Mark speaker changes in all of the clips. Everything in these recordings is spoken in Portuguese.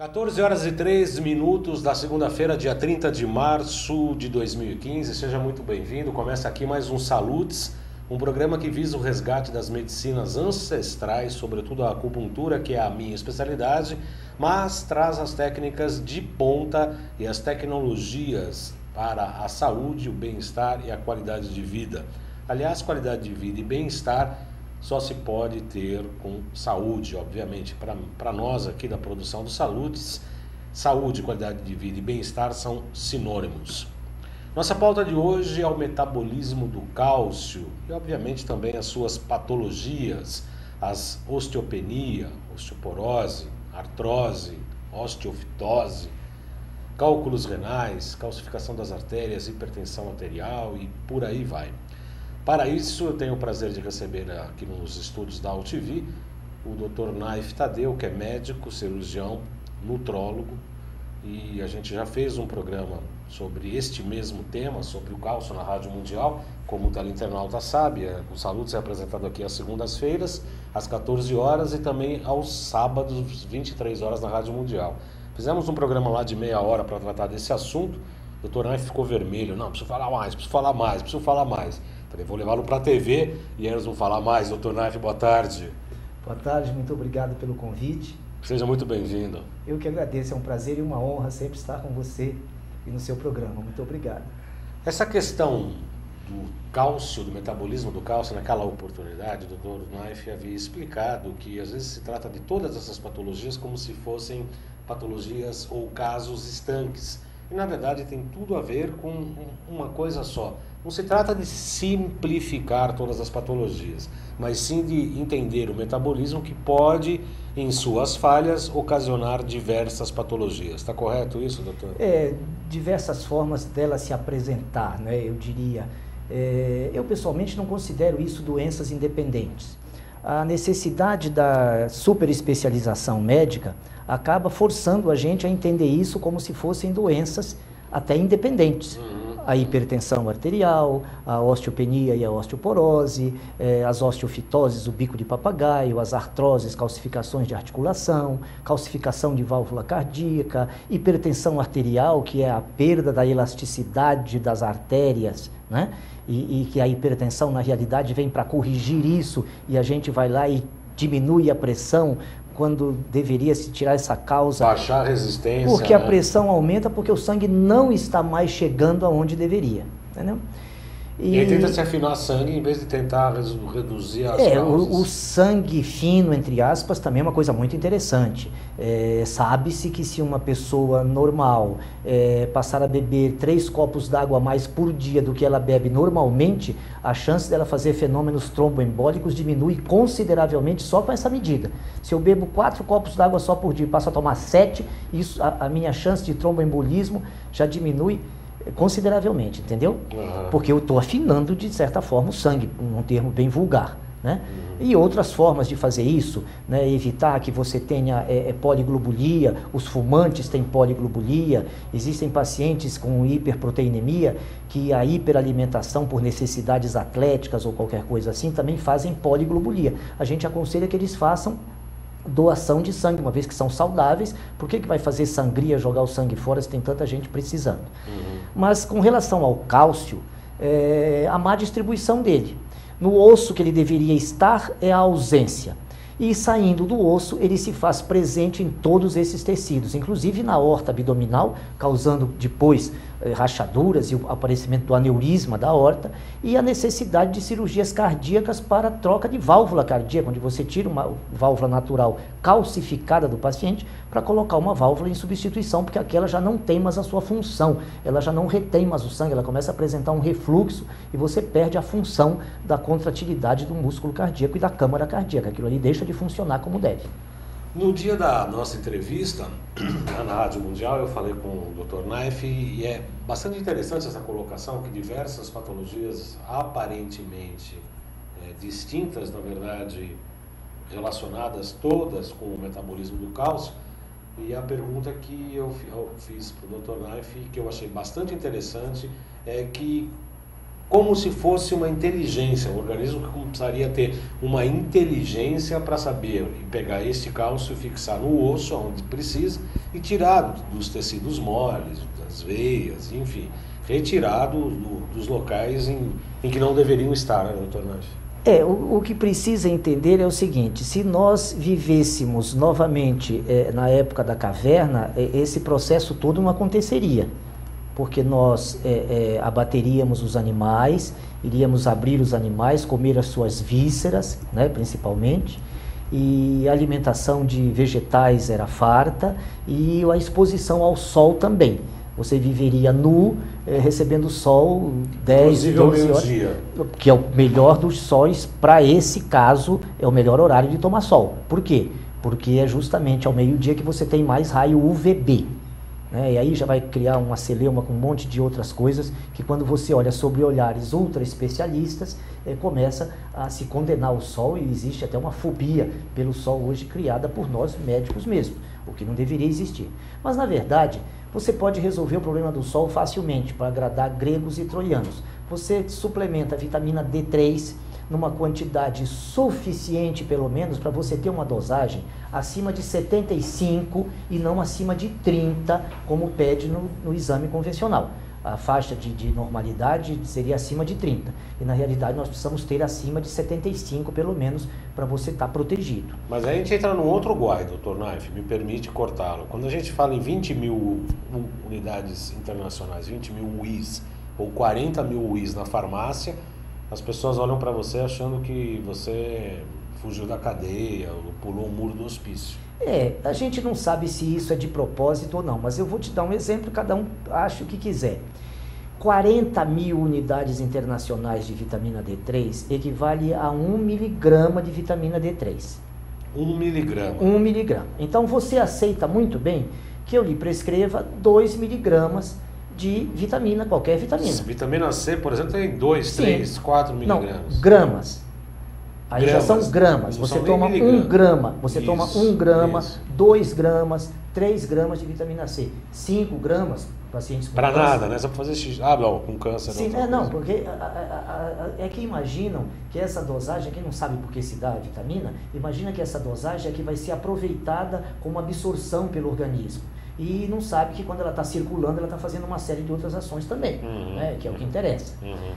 Speaker 1: 14 horas e 3 minutos da segunda-feira, dia 30 de março de 2015. Seja muito bem-vindo. Começa aqui mais um Salutes, um programa que visa o resgate das medicinas ancestrais, sobretudo a acupuntura, que é a minha especialidade, mas traz as técnicas de ponta e as tecnologias para a saúde, o bem-estar e a qualidade de vida. Aliás, qualidade de vida e bem-estar só se pode ter com saúde, obviamente. Para nós aqui da produção do Salutes, saúde, qualidade de vida e bem-estar são sinônimos. Nossa pauta de hoje é o metabolismo do cálcio e, obviamente, também as suas patologias, as osteopenia, osteoporose, artrose, osteofitose, cálculos renais, calcificação das artérias, hipertensão arterial e por aí vai. Para isso, eu tenho o prazer de receber aqui nos estúdios da UTV o Dr. Naif Tadeu, que é médico, cirurgião, nutrólogo, e a gente já fez um programa sobre este mesmo tema, sobre o cálcio na Rádio Mundial. Como o teleinternauta sabe, o Salutes é apresentado aqui às segundas-feiras, às 14 horas e também aos sábados, 23 horas na Rádio Mundial. Fizemos um programa lá de meia hora para tratar desse assunto. O Dr. Naif ficou vermelho. Não, preciso falar mais, preciso falar mais, preciso falar mais. Falei, vou levá-lo para a TV e aí nós vamos falar mais. Dr. Naif, boa tarde.
Speaker 2: Boa tarde, muito obrigado pelo convite.
Speaker 1: Seja muito bem-vindo.
Speaker 2: Eu que agradeço, é um prazer e uma honra sempre estar com você e no seu programa. Muito obrigado.
Speaker 1: Essa questão do cálcio, do metabolismo do cálcio, naquela oportunidade, o Dr. Naif havia explicado que às vezes se trata de todas essas patologias como se fossem patologias ou casos estanques. E na verdade tem tudo a ver com uma coisa só. Não se trata de simplificar todas as patologias, mas sim de entender o metabolismo que pode, em suas falhas, ocasionar diversas patologias. Está correto isso, doutor?
Speaker 2: Diversas formas dela se apresentar, né, eu diria. Eu pessoalmente não considero isso doenças independentes. A necessidade da superespecialização médica acaba forçando a gente a entender isso como se fossem doenças até independentes. A hipertensão arterial, a osteopenia e a osteoporose, as osteofitoses, o bico de papagaio, as artroses, calcificações de articulação, calcificação de válvula cardíaca, hipertensão arterial, que é a perda da elasticidade das artérias, né? E que a hipertensão, na realidade, vem para corrigir isso, e a gente vai lá e diminui a pressão, quando deveria se tirar essa causa.
Speaker 1: Baixar a resistência.
Speaker 2: Porque a pressão aumenta porque o sangue não está mais chegando aonde deveria. Entendeu?
Speaker 1: E aí tenta se afinar sangue em vez de tentar reduzir as causas.
Speaker 2: O sangue fino, entre aspas, também é uma coisa muito interessante. Sabe-se que se uma pessoa normal passar a beber 3 copos d'água a mais por dia do que ela bebe normalmente, a chance dela fazer fenômenos tromboembólicos diminui consideravelmente só com essa medida. Se eu bebo 4 copos d'água só por dia e passo a tomar 7, isso, a minha chance de tromboembolismo já diminui consideravelmente, entendeu? Porque eu estou afinando, de certa forma, o sangue, um termo bem vulgar, né? E outras formas de fazer isso, né? Evitar que você tenha poliglobulia, os fumantes têm poliglobulia, existem pacientes com hiperproteinemia, que a hiperalimentação por necessidades atléticas ou qualquer coisa assim, também fazem poliglobulia. A gente aconselha que eles façam doação de sangue, uma vez que são saudáveis. Por que vai fazer sangria, jogar o sangue fora se tem tanta gente precisando? Mas com relação ao cálcio, a má distribuição dele. No osso que ele deveria estar é a ausência. E saindo do osso, ele se faz presente em todos esses tecidos, inclusive na aorta abdominal, causando depois rachaduras e o aparecimento do aneurisma da aorta, e a necessidade de cirurgias cardíacas para troca de válvula cardíaca, onde você tira uma válvula natural calcificada do paciente para colocar uma válvula em substituição, porque aquela já não tem mais a sua função, ela já não retém mais o sangue, ela começa a apresentar um refluxo e você perde a função da contratilidade do músculo cardíaco e da câmara cardíaca, aquilo ali deixa de funcionar como deve.
Speaker 1: No dia da nossa entrevista, na Rádio Mundial, eu falei com o Dr. Naif e é bastante interessante essa colocação que diversas patologias aparentemente distintas, na verdade, relacionadas todas com o metabolismo do cálcio. E a pergunta que eu fiz para o Dr. Naif, que eu achei bastante interessante, é que como se fosse uma inteligência, um organismo que precisaria ter uma inteligência para saber pegar este cálcio e fixar no osso, onde precisa, e tirar dos tecidos moles, das veias, enfim, retirar dos locais em que não deveriam estar, né, doutor Naif?
Speaker 2: O que precisa entender é o seguinte: se nós vivêssemos novamente na época da caverna, esse processo todo não aconteceria. Porque nós abateríamos os animais, iríamos abrir os animais, comer as suas vísceras, né, principalmente, e a alimentação de vegetais era farta e a exposição ao sol também. Você viveria nu, recebendo sol 10, 12 horas, que é o melhor dos sóis. Para esse caso, é o melhor horário de tomar sol. Por quê? Porque é justamente ao meio-dia que você tem mais raio UVB. E aí já vai criar uma celeuma com um monte de outras coisas que, quando você olha sobre olhares ultra especialistas, começa a se condenar ao sol, e existe até uma fobia pelo sol hoje criada por nós médicos mesmo, o que não deveria existir. Mas, na verdade, você pode resolver o problema do sol facilmente para agradar gregos e troianos. Você suplementa a vitamina D3 numa quantidade suficiente, pelo menos, para você ter uma dosagem acima de 75 e não acima de 30, como pede no exame convencional. A faixa de normalidade seria acima de 30. E, na realidade, nós precisamos ter acima de 75, pelo menos, para você estar protegido.
Speaker 1: Mas aí a gente entra num outro guai, doutor Naif, me permite cortá-lo. Quando a gente fala em 20 mil unidades internacionais, 20 mil UIs ou 40 mil UIs na farmácia, as pessoas olham para você achando que você fugiu da cadeia ou pulou o muro do hospício.
Speaker 2: A gente não sabe se isso é de propósito ou não, mas eu vou te dar um exemplo, cada um acha o que quiser. 40 mil unidades internacionais de vitamina D3 equivale a 1 miligrama de vitamina D3.
Speaker 1: 1 miligrama?
Speaker 2: 1 miligrama. Então você aceita muito bem que eu lhe prescreva 2 miligramas de vitamina, qualquer vitamina.
Speaker 1: Vitamina C, por exemplo, tem 2, 3, 4 miligramas.
Speaker 2: Não, gramas. Aí gramas. Já são gramas. Você toma 1 grama, você toma 1 grama, 2 gramas, 3 gramas de vitamina C. 5 gramas, pacientes com
Speaker 1: câncer. Para nada, né? Só para fazer xixi. Não, com câncer.
Speaker 2: Sim, não, porque é que imaginam que essa dosagem, quem não sabe por que se dá a vitamina, imagina que essa dosagem é que vai ser aproveitada como absorção pelo organismo. E não sabe que, quando ela está circulando, ela está fazendo uma série de outras ações também, que é o que interessa.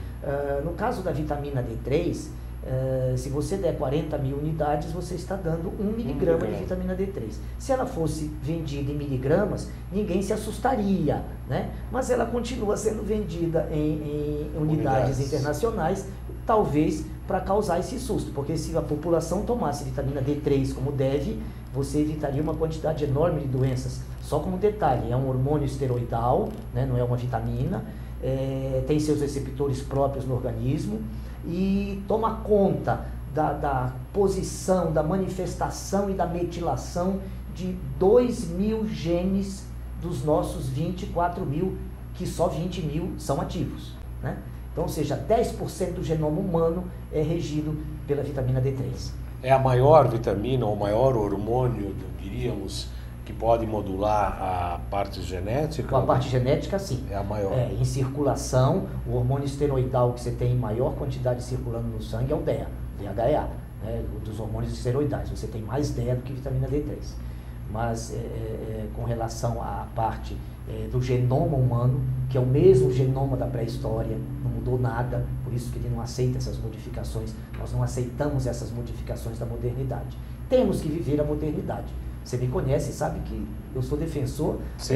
Speaker 2: No caso da vitamina D3, se você der 40 mil unidades, você está dando 1 miligrama de vitamina D3. Se ela fosse vendida em miligramas, ninguém se assustaria, né? Mas ela continua sendo vendida em unidades internacionais, talvez para causar esse susto, porque se a população tomasse vitamina D3 como deve, você evitaria uma quantidade enorme de doenças. Só como detalhe, é um hormônio esteroidal, né, não é uma vitamina, tem seus receptores próprios no organismo e toma conta da posição, da manifestação e da metilação de 2.000 genes dos nossos 24 mil, que só 20 mil são ativos, né? Então, ou seja, 10% do genoma humano é regido pela vitamina D3.
Speaker 1: É a maior vitamina ou maior hormônio, diríamos, que pode modular a parte genética?
Speaker 2: A parte genética, sim.
Speaker 1: É a maior.
Speaker 2: Em circulação, o hormônio esteroidal que você tem em maior quantidade circulando no sangue é o DHEA, né, dos hormônios esteroidais. Você tem mais DHEA do que vitamina D3. Mas com relação à parte do genoma humano, que é o mesmo genoma da pré-história, não mudou nada, por isso que ele não aceita essas modificações. Nós não aceitamos essas modificações da modernidade. Temos que viver a modernidade. Você me conhece e sabe que eu sou defensor,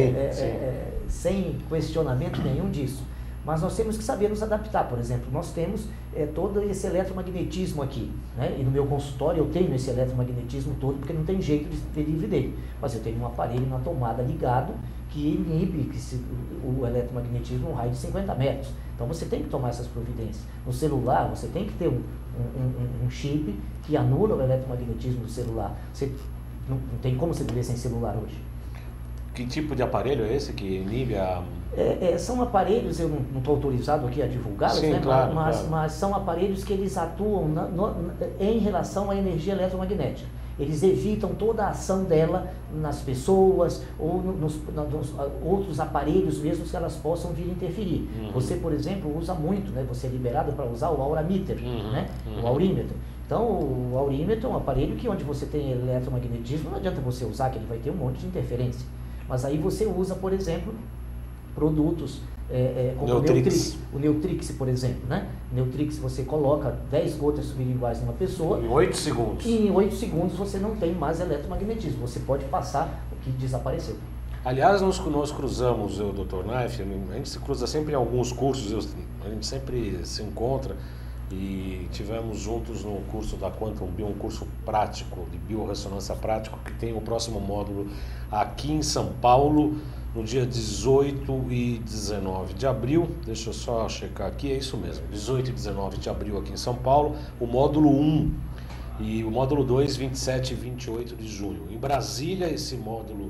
Speaker 2: sem questionamento nenhum disso. Mas nós temos que saber nos adaptar. Por exemplo, nós temos todo esse eletromagnetismo aqui, né? E no meu consultório eu tenho esse eletromagnetismo todo, porque não tem jeito de ter livre dele. Mas eu tenho um aparelho na tomada ligado que inibe o eletromagnetismo num raio de 50 metros. Então você tem que tomar essas providências. No celular, você tem que ter um chip que anula o eletromagnetismo do celular. Você não tem como você viver sem celular hoje.
Speaker 1: Que tipo de aparelho é esse que inibe a...
Speaker 2: São aparelhos, eu não estou autorizado aqui a divulgá-los, né?
Speaker 1: Claro,
Speaker 2: mas são aparelhos que eles atuam em relação à energia eletromagnética. Eles evitam toda a ação dela nas pessoas ou nos outros aparelhos mesmo que elas possam vir interferir. Você, por exemplo, usa muito, né? Você é liberado para usar o aurímetro, né? O aurímetro. Então, o aurímetro é um aparelho que onde você tem eletromagnetismo, não adianta você usar, que ele vai ter um monte de interferência. Mas aí você usa, por exemplo, produtos como o Neutrix, por exemplo, né? Neutrix, você coloca 10 gotas sublinguais numa pessoa.
Speaker 1: Em 8 segundos.
Speaker 2: E em 8 segundos você não tem mais eletromagnetismo. Você pode passar o que desapareceu.
Speaker 1: Aliás, nós cruzamos, eu, Dr. Naif, a gente se cruza sempre em alguns cursos, a gente sempre se encontra e tivemos juntos no curso da Quantum Bio, um curso prático, de biorressonância prático, que tem o próximo módulo aqui em São Paulo, no dia 18 e 19 de abril, deixa eu só checar aqui, é isso mesmo, 18 e 19 de abril aqui em São Paulo, o módulo 1 e o módulo 2, 27 e 28 de junho. Em Brasília, esse módulo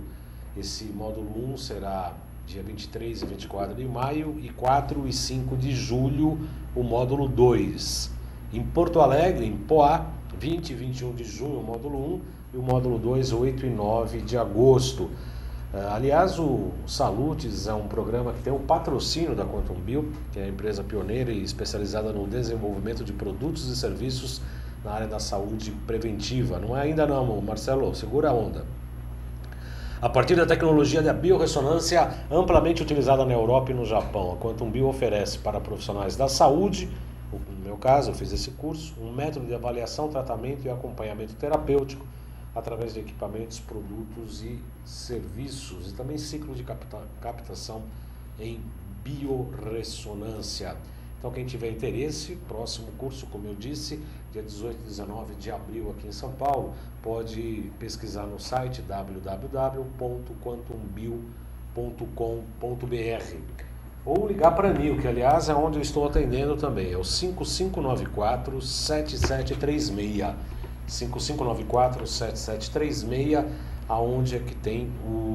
Speaker 1: 1 será dia 23 e 24 de maio e 4 e 5 de julho, o módulo 2. Em Porto Alegre, em Poá, 20 e 21 de junho, o módulo 1 e o módulo 2, 8 e 9 de agosto. Aliás, o Salutes é um programa que tem o patrocínio da Quantum Bio, que é a empresa pioneira e especializada no desenvolvimento de produtos e serviços na área da saúde preventiva. Não é ainda não, Marcelo, segura a onda. A partir da tecnologia da biorressonância amplamente utilizada na Europa e no Japão, a Quantum Bio oferece para profissionais da saúde, no meu caso eu fiz esse curso, um método de avaliação, tratamento e acompanhamento terapêutico através de equipamentos, produtos e serviços, e também ciclo de captação em biorressonância. Então, quem tiver interesse, próximo curso, como eu disse, dia 18 e 19 de abril aqui em São Paulo, pode pesquisar no site www.quantumbio.com.br ou ligar para mim, que aliás é onde eu estou atendendo também, é o 5594-7736. 5594-7736, aonde é que tem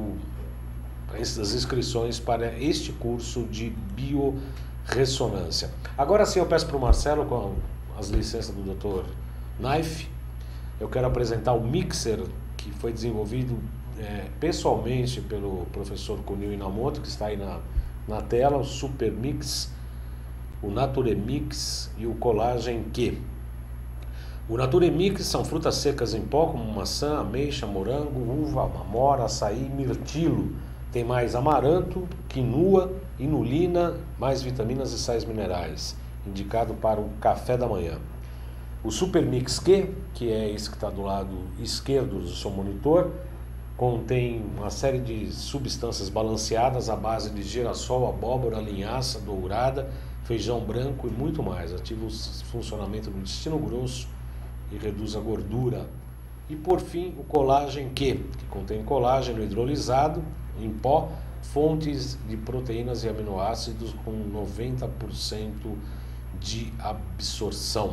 Speaker 1: as inscrições para este curso de biorressonância. Agora sim eu peço para o Marcelo, com as licenças do Dr. Naif, eu quero apresentar o mixer que foi desenvolvido pessoalmente pelo professor Kunio Inamoto, que está aí na tela, o Super Mix, o Nature Mix e o Collagen Q. O Nature Mix são frutas secas em pó, como maçã, ameixa, morango, uva, amora, açaí, mirtilo. Tem mais amaranto, quinua, inulina, mais vitaminas e sais minerais, indicado para o café da manhã. O Super Mix Q, que é esse que está do lado esquerdo do seu monitor, contém uma série de substâncias balanceadas à base de girassol, abóbora, linhaça, dourada, feijão branco e muito mais. Ativa o funcionamento do intestino grosso e reduz a gordura. E por fim, o Collagen Q, que contém colágeno hidrolisado em pó, fontes de proteínas e aminoácidos com 90% de absorção.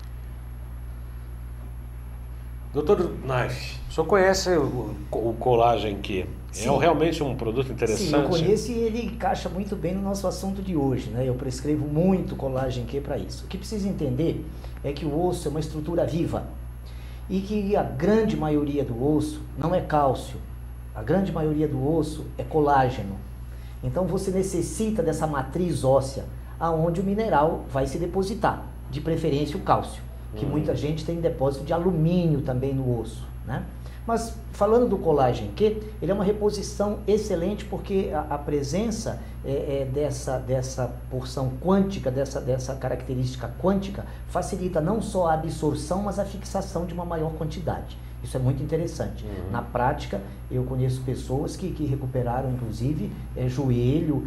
Speaker 1: Dr. Naif, o senhor conhece o Collagen Q? Sim. É realmente um produto interessante?
Speaker 2: Sim, eu conheço e ele encaixa muito bem no nosso assunto de hoje, né? Eu prescrevo muito Collagen Q para isso. O que precisa entender é que o osso é uma estrutura viva e que a grande maioria do osso não é cálcio, a grande maioria do osso é colágeno. Então você necessita dessa matriz óssea aonde o mineral vai se depositar, de preferência o cálcio, que muita gente tem depósito de alumínio também no osso, né? Mas falando do Collagen Q, ele é uma reposição excelente porque a presença dessa porção quântica, dessa característica quântica, facilita não só a absorção, mas a fixação de uma maior quantidade. Isso é muito interessante. Na prática, eu conheço pessoas que recuperaram, inclusive, joelho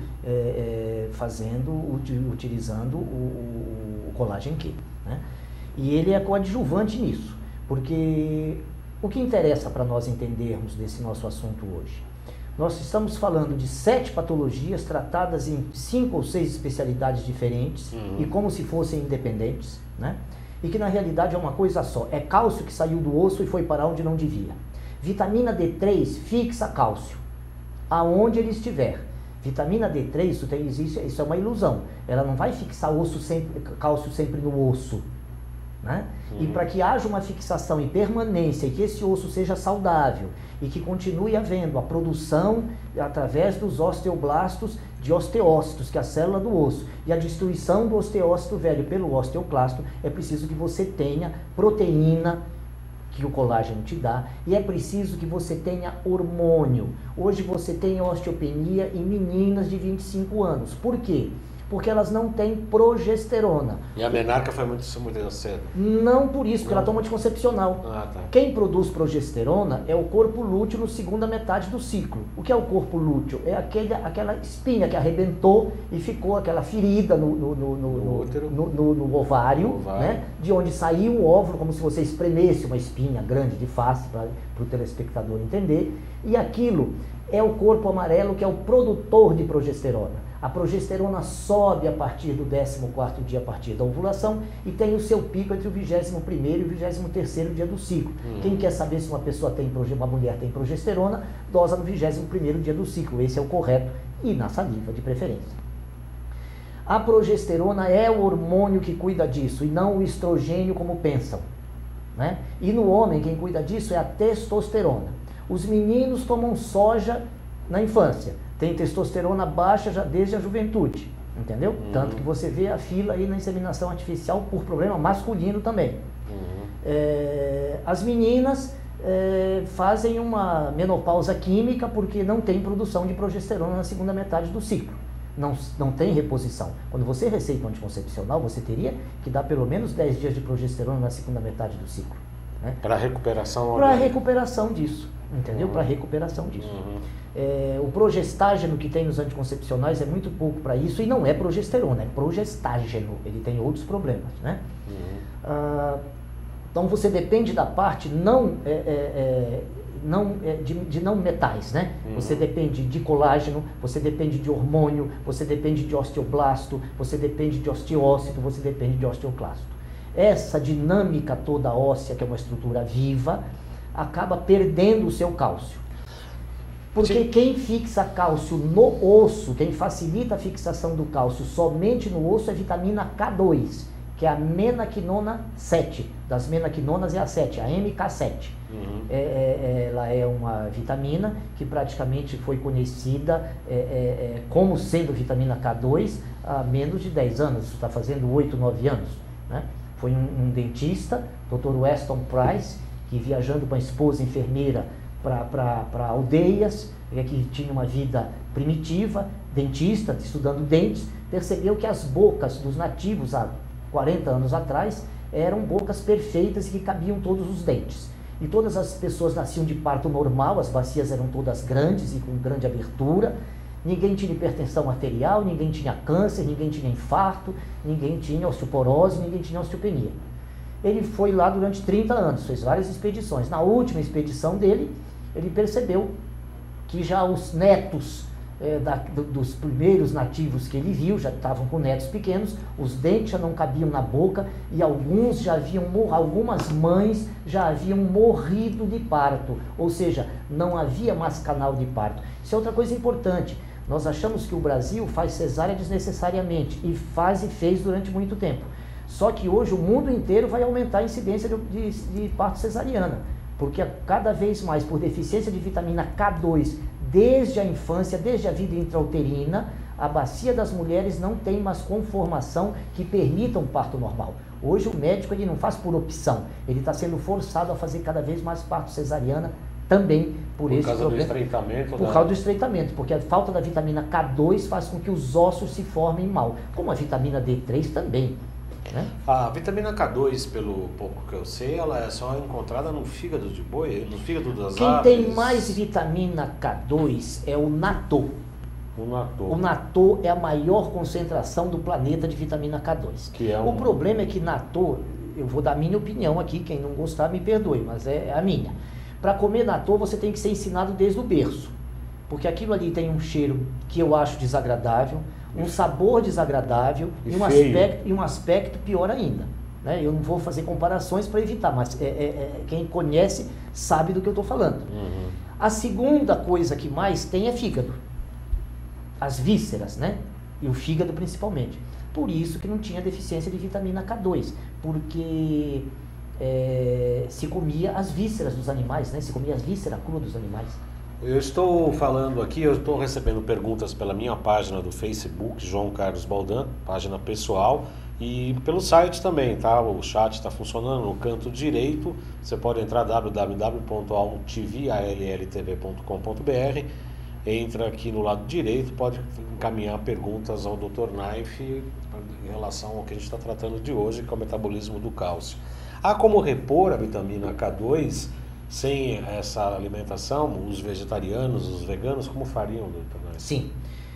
Speaker 2: utilizando o Collagen Q, né? E ele é coadjuvante nisso, porque o que interessa para nós entendermos desse nosso assunto hoje? Nós estamos falando de 7 patologias tratadas em 5 ou 6 especialidades diferentes e como se fossem independentes, né? E que na realidade é uma coisa só, é cálcio que saiu do osso e foi para onde não devia. Vitamina D3 fixa cálcio. aonde ele estiver. Vitamina D3, isso é uma ilusão. Ela não vai fixar cálcio sempre no osso. Né? E para que haja uma fixação e permanência e que esse osso seja saudável e que continue havendo a produção através dos osteoblastos de osteócitos, que é a célula do osso, e a destruição do osteócito velho pelo osteoclasto, é preciso que você tenha proteína, que o colágeno te dá, e é preciso que você tenha hormônio. Hoje você tem osteopenia em meninas de 25 anos. Por quê? Porque elas não têm progesterona.
Speaker 1: E a menarca foi muito cedo?
Speaker 2: Não por isso, porque ela toma anticoncepcional.
Speaker 1: Ah, tá.
Speaker 2: Quem produz progesterona é o corpo lúteo na segunda metade do ciclo. O que é o corpo lúteo? É aquela espinha que arrebentou e ficou aquela ferida no ovário, né? De onde saiu o óvulo, como se você espremesse uma espinha grande de face, para o telespectador entender. E aquilo é o corpo amarelo, que é o produtor de progesterona. A progesterona sobe a partir do 14º dia, a partir da ovulação, e tem o seu pico entre o 21º e o 23º dia do ciclo. Quem quer saber se uma mulher tem progesterona, dosa no 21º dia do ciclo. Esse é o correto, e na saliva de preferência. A progesterona é o hormônio que cuida disso, e não o estrogênio como pensam. Né? E no homem, quem cuida disso é a testosterona. Os meninos tomam soja na infância. Tem testosterona baixa já desde a juventude, entendeu? Tanto que você vê a fila aí na inseminação artificial por problema masculino também. As meninas fazem uma menopausa química porque não tem produção de progesterona na segunda metade do ciclo. Não tem reposição. Quando você receita um anticoncepcional, você teria que dar pelo menos 10 dias de progesterona na segunda metade do ciclo. Né?
Speaker 1: Para recuperação?
Speaker 2: Para recuperação disso, entendeu? Para recuperação disso. O progestágeno que tem nos anticoncepcionais é muito pouco para isso, e não é progesterona, é progestágeno. Ele tem outros problemas, né? Então você depende da parte de não metais, né? Você depende de colágeno, você depende de hormônio, você depende de osteoblasto, você depende de osteócito, você depende de osteoclasto. Essa dinâmica toda óssea, que é uma estrutura viva, acaba perdendo o seu cálcio. Porque quem fixa cálcio no osso, quem facilita a fixação do cálcio somente no osso é vitamina K2, que é a menaquinona 7. Das menaquinonas é a 7, a MK7. Ela é uma vitamina que praticamente foi conhecida como sendo vitamina K2 há menos de 10 anos, está fazendo 8, 9 anos. Né? Foi um dentista, Dr. Weston Price, que viajando com a esposa enfermeira para aldeias, que tinha uma vida primitiva, dentista, estudando dentes, percebeu que as bocas dos nativos há 40 anos atrás eram bocas perfeitas e que cabiam todos os dentes. E todas as pessoas nasciam de parto normal, as bacias eram todas grandes e com grande abertura, ninguém tinha hipertensão arterial, ninguém tinha câncer, ninguém tinha infarto, ninguém tinha osteoporose, ninguém tinha osteopenia. Ele foi lá durante 30 anos, fez várias expedições. Na última expedição dele, ele percebeu que já os netos dos primeiros nativos que ele viu, já estavam com netos pequenos, os dentes já não cabiam na boca e algumas mães já haviam morrido de parto, ou seja, não havia mais canal de parto. Isso é outra coisa importante. Nós achamos que o Brasil faz cesárea desnecessariamente, e fez durante muito tempo. Só que hoje o mundo inteiro vai aumentar a incidência de parto cesariana, porque cada vez mais, por deficiência de vitamina K2, desde a infância, desde a vida intrauterina, a bacia das mulheres não tem mais conformação que permita um parto normal. Hoje o médico ele não faz por opção, ele está sendo forçado a fazer cada vez mais parto cesariana também por esse problema.
Speaker 1: Do estreitamento?
Speaker 2: Por causa do estreitamento, porque a falta da vitamina K2 faz com que os ossos se formem mal, como a vitamina D3 também. Né?
Speaker 1: A vitamina K2, pelo pouco que eu sei, ela é só encontrada no fígado de boi, no fígado das
Speaker 2: Quem
Speaker 1: aves.
Speaker 2: tem mais vitamina K2 é o natô. O natô é a maior concentração do planeta de vitamina K2. O problema é que natô, eu vou dar a minha opinião aqui, quem não gostar me perdoe, mas é a minha. Para comer natô você tem que ser ensinado desde o berço, porque aquilo ali tem um cheiro que eu acho desagradável, um sabor desagradável e um aspecto pior ainda. Né? Eu não vou fazer comparações para evitar, mas quem conhece sabe do que eu estou falando. A segunda coisa que mais tem é fígado. As vísceras, né? E o fígado principalmente. Por isso que não tinha deficiência de vitamina K2, porque se comia as vísceras dos animais, né? Se comia as vísceras cruas dos animais.
Speaker 1: Eu estou falando aqui, eu estou recebendo perguntas pela minha página do Facebook, João Carlos Baldan, página pessoal, e pelo site também, tá? O chat está funcionando no canto direito, você pode entrar www.alltv.com.br, entra aqui no lado direito, pode encaminhar perguntas ao Dr. Naif em relação ao que a gente está tratando de hoje, que é o metabolismo do cálcio. Há como repor a vitamina K2 sem essa alimentação? Os vegetarianos, os veganos, como fariam, doutor Naif?
Speaker 2: Sim.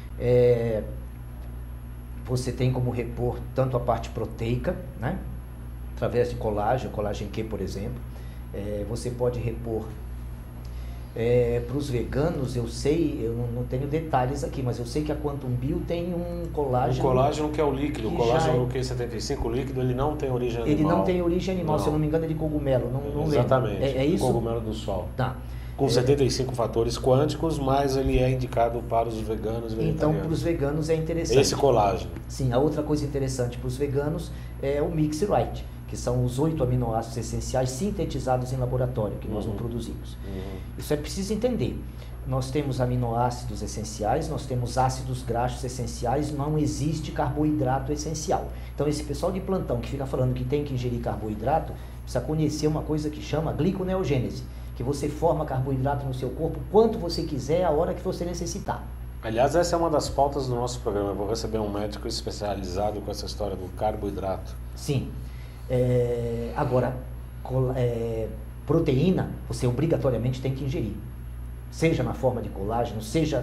Speaker 2: Você tem como repor tanto a parte proteica, né? Através de colágeno Q, por exemplo. Você pode repor para os veganos, eu sei, eu não tenho detalhes aqui, mas eu sei que a Quantum Bio tem um colágeno...
Speaker 1: O colágeno que é o líquido, o colágeno Q75 líquido, ele não tem origem animal.
Speaker 2: Ele não tem origem animal, se eu não me engano é de cogumelo, não lembro.
Speaker 1: Exatamente,
Speaker 2: é isso?
Speaker 1: Cogumelo do sol.
Speaker 2: Tá.
Speaker 1: Com 75 fatores quânticos, mas ele é indicado para os veganos e vegetarianos.
Speaker 2: Então, para os veganos é interessante.
Speaker 1: Esse colágeno.
Speaker 2: Sim, a outra coisa interessante para os veganos é o Mix Right, que são os 8 aminoácidos essenciais sintetizados em laboratório, que nós não produzimos. Isso é preciso entender. Nós temos aminoácidos essenciais, nós temos ácidos graxos essenciais, não existe carboidrato essencial. Então, esse pessoal de plantão que fica falando que tem que ingerir carboidrato, precisa conhecer uma coisa que chama gliconeogênese, que você forma carboidrato no seu corpo quanto você quiser, a hora que você necessitar.
Speaker 1: Aliás, essa é uma das pautas do nosso programa. Eu vou receber um médico especializado com essa história do carboidrato.
Speaker 2: Sim. Agora, proteína, você obrigatoriamente tem que ingerir. Seja na forma de colágeno, seja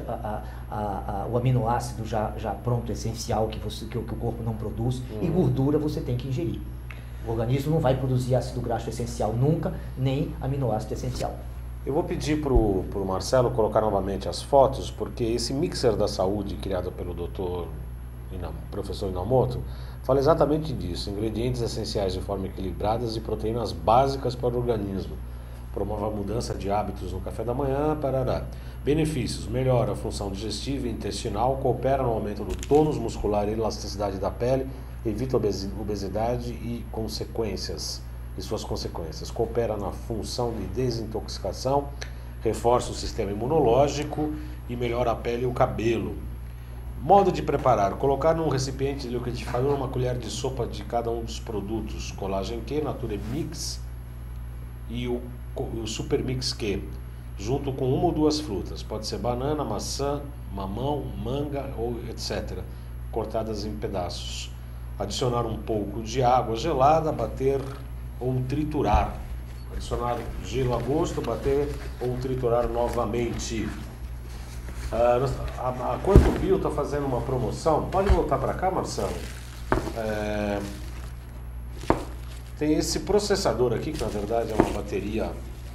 Speaker 2: o aminoácido já pronto, essencial, que o corpo não produz, e gordura você tem que ingerir. O organismo não vai produzir ácido graxo essencial nunca, nem aminoácido essencial.
Speaker 1: Eu vou pedir para o Marcelo colocar novamente as fotos, porque esse mixer da saúde criado pelo professor Inamoto fala exatamente disso: ingredientes essenciais de forma equilibrada e proteínas básicas para o organismo. Promove a mudança de hábitos no café da manhã, parará. Benefícios: melhora a função digestiva e intestinal, coopera no aumento do tônus muscular e elasticidade da pele, evita obesidade e suas consequências. Coopera na função de desintoxicação, reforça o sistema imunológico e melhora a pele e o cabelo. Modo de preparar: colocar num recipiente de liquidificador uma colher de sopa de cada um dos produtos, Collagen Q, Nature Mix e o Super Mix Q, junto com uma ou duas frutas, pode ser banana, maçã, mamão, manga ou etc., cortadas em pedaços. Adicionar um pouco de água gelada, bater ou triturar. Adicionar gelo a gosto, bater ou triturar novamente. A Quantum Bio está fazendo uma promoção. Pode voltar para cá, Marcelo? Tem esse processador aqui, que na verdade é uma bateria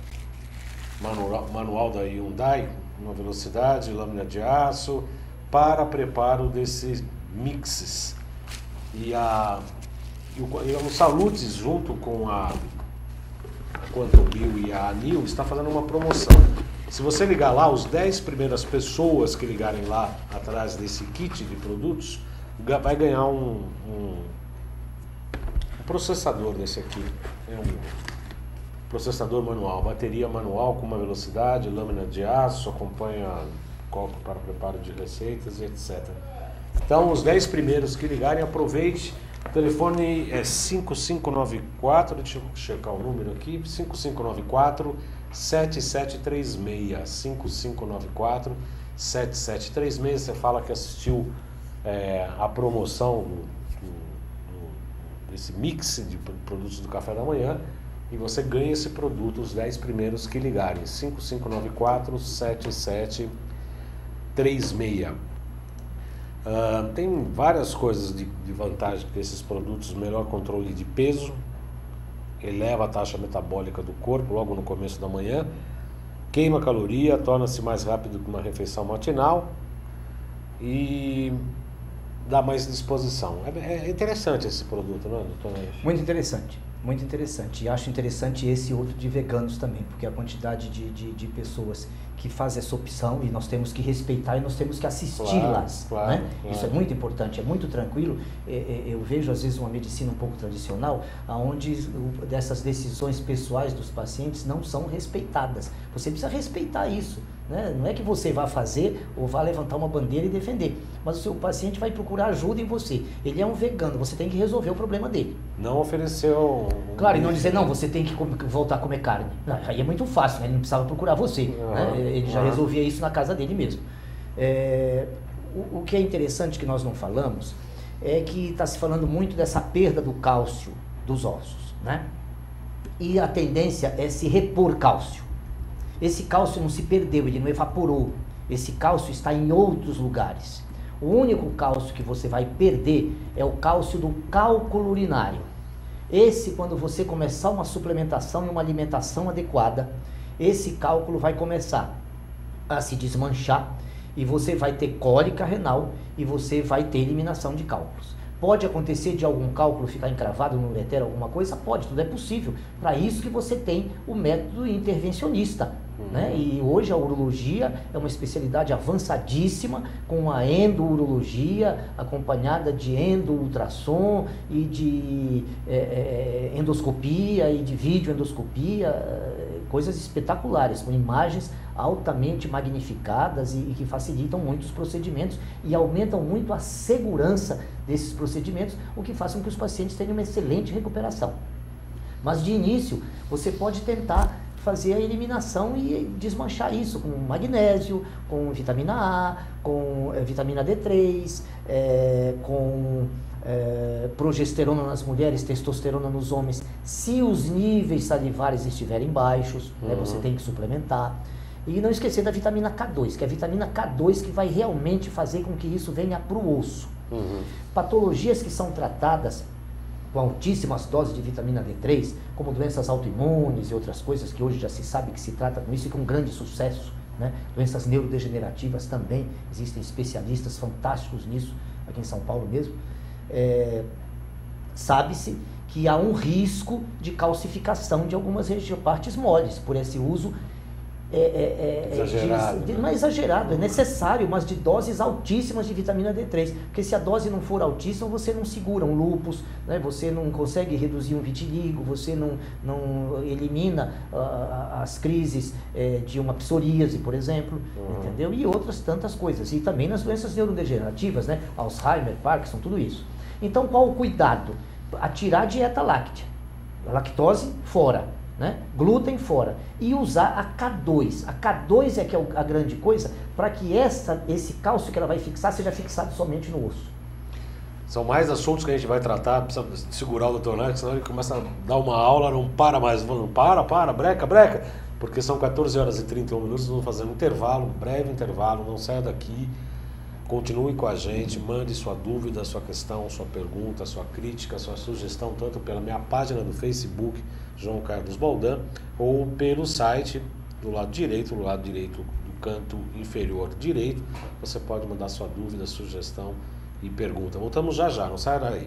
Speaker 1: manual da Hyundai, uma velocidade, lâmina de aço, para preparo desses mixes. E o Salutes, junto com a Quantum Bio e a Anil, está fazendo uma promoção. Se você ligar lá, os 10 primeiras pessoas que ligarem lá atrás desse kit de produtos, vai ganhar um processador desse aqui. É um processador manual, bateria manual com uma velocidade, lâmina de aço, acompanha copo para preparo de receitas e etc. Então, os 10 primeiros que ligarem, aproveite. O telefone é 5594, deixa eu checar o número aqui, 5594-7736, 5594-7736, você fala que assistiu a promoção desse mix de produtos do café da manhã e você ganha esse produto, os 10 primeiros que ligarem, 5594-7736. Tem várias coisas de vantagem desses produtos: melhor controle de peso, eleva a taxa metabólica do corpo logo no começo da manhã, queima caloria, torna-se mais rápido que uma refeição matinal e dá mais disposição. É interessante esse produto, não é, doutor?
Speaker 2: Muito interessante. Muito interessante. E acho interessante esse outro de veganos também, porque a quantidade de pessoas que fazem essa opção, e nós temos que respeitar e nós temos que assisti-las.
Speaker 1: Claro,
Speaker 2: né? Claro. Isso é muito importante, é muito tranquilo. Eu vejo às vezes uma medicina um pouco tradicional, onde dessas decisões pessoais dos pacientes não são respeitadas. Você precisa respeitar isso. Né? Não é que você vá fazer ou vá levantar uma bandeira e defender, mas o seu paciente vai procurar ajuda em você. Ele é um vegano, você tem que resolver o problema dele.
Speaker 1: Não ofereceu...
Speaker 2: Claro, e não dizer, não, você tem que voltar a comer carne. Aí é muito fácil, né? Ele não precisava procurar você. Né? Ele já resolvia isso na casa dele mesmo. O que é interessante que nós não falamos é que está se falando muito dessa perda do cálcio dos ossos. Né? E a tendência é se repor cálcio. Esse cálcio não se perdeu, ele não evaporou. Esse cálcio está em outros lugares. O único cálcio que você vai perder é o cálcio do cálculo urinário. Esse, quando você começar uma suplementação e uma alimentação adequada, esse cálculo vai começar a se desmanchar e você vai ter cólica renal e você vai ter eliminação de cálculos. Pode acontecer de algum cálculo ficar encravado no ureter, alguma coisa? Pode, tudo é possível. Para isso que você tem o método intervencionista. Né? E hoje a urologia é uma especialidade avançadíssima, com a endourologia acompanhada de endoultrassom e de endoscopia e de videoendoscopia, coisas espetaculares, com imagens altamente magnificadas e que facilitam muito os procedimentos e aumentam muito a segurança desses procedimentos, o que faz com que os pacientes tenham uma excelente recuperação. Mas de início, você pode tentar fazer a eliminação e desmanchar isso com magnésio, com vitamina A, com vitamina D3, com progesterona nas mulheres, testosterona nos homens. Se os níveis salivares estiverem baixos, né, você tem que suplementar. E não esquecer da vitamina K2, que é a vitamina K2 que vai realmente fazer com que isso venha para o osso. Patologias que são tratadas com altíssimas doses de vitamina D3, como doenças autoimunes e outras coisas que hoje já se sabe que se trata com isso e com grande sucesso, né? Doenças neurodegenerativas também, existem especialistas fantásticos nisso, aqui em São Paulo mesmo. Sabe-se que há um risco de calcificação de algumas partes moles por esse uso
Speaker 1: exagerado.
Speaker 2: Não é exagerado, é necessário, mas de doses altíssimas de vitamina D3, porque se a dose não for altíssima, você não segura um lúpus, né? Você não consegue reduzir um vitiligo, você não elimina as crises de uma psoríase, por exemplo, entendeu? E outras tantas coisas, e também nas doenças neurodegenerativas, né? Alzheimer, Parkinson, tudo isso. Então, qual o cuidado? Atirar a dieta láctea, a lactose fora, né? Glúten fora, e usar a K2. A K2 é que é a grande coisa, para que esse cálcio que ela vai fixar seja fixado somente no osso.
Speaker 1: São mais assuntos que a gente vai tratar, precisa segurar o doutor Narco, senão ele começa a dar uma aula, não para mais, não para, breca, porque são 14 horas e 31 minutos, vamos fazer um intervalo, um breve intervalo, não saia daqui, continue com a gente, mande sua dúvida, sua questão, sua pergunta, sua crítica, sua sugestão, tanto pela minha página do Facebook, João Carlos Baldan, ou pelo site do lado direito do canto inferior direito, você pode mandar sua dúvida, sugestão e pergunta. Voltamos já, não saia daí.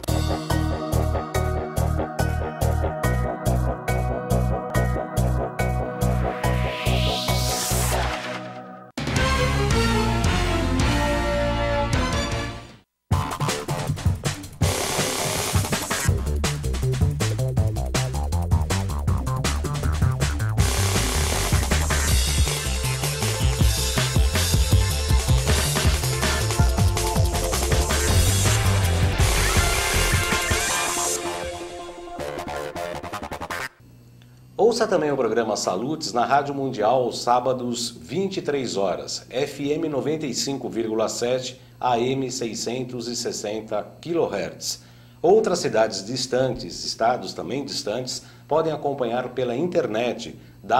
Speaker 1: Ouça também o programa Salutes na Rádio Mundial aos sábados, 23 horas, FM 95,7, AM 660 kHz. Outras cidades distantes, estados também distantes, podem acompanhar pela internet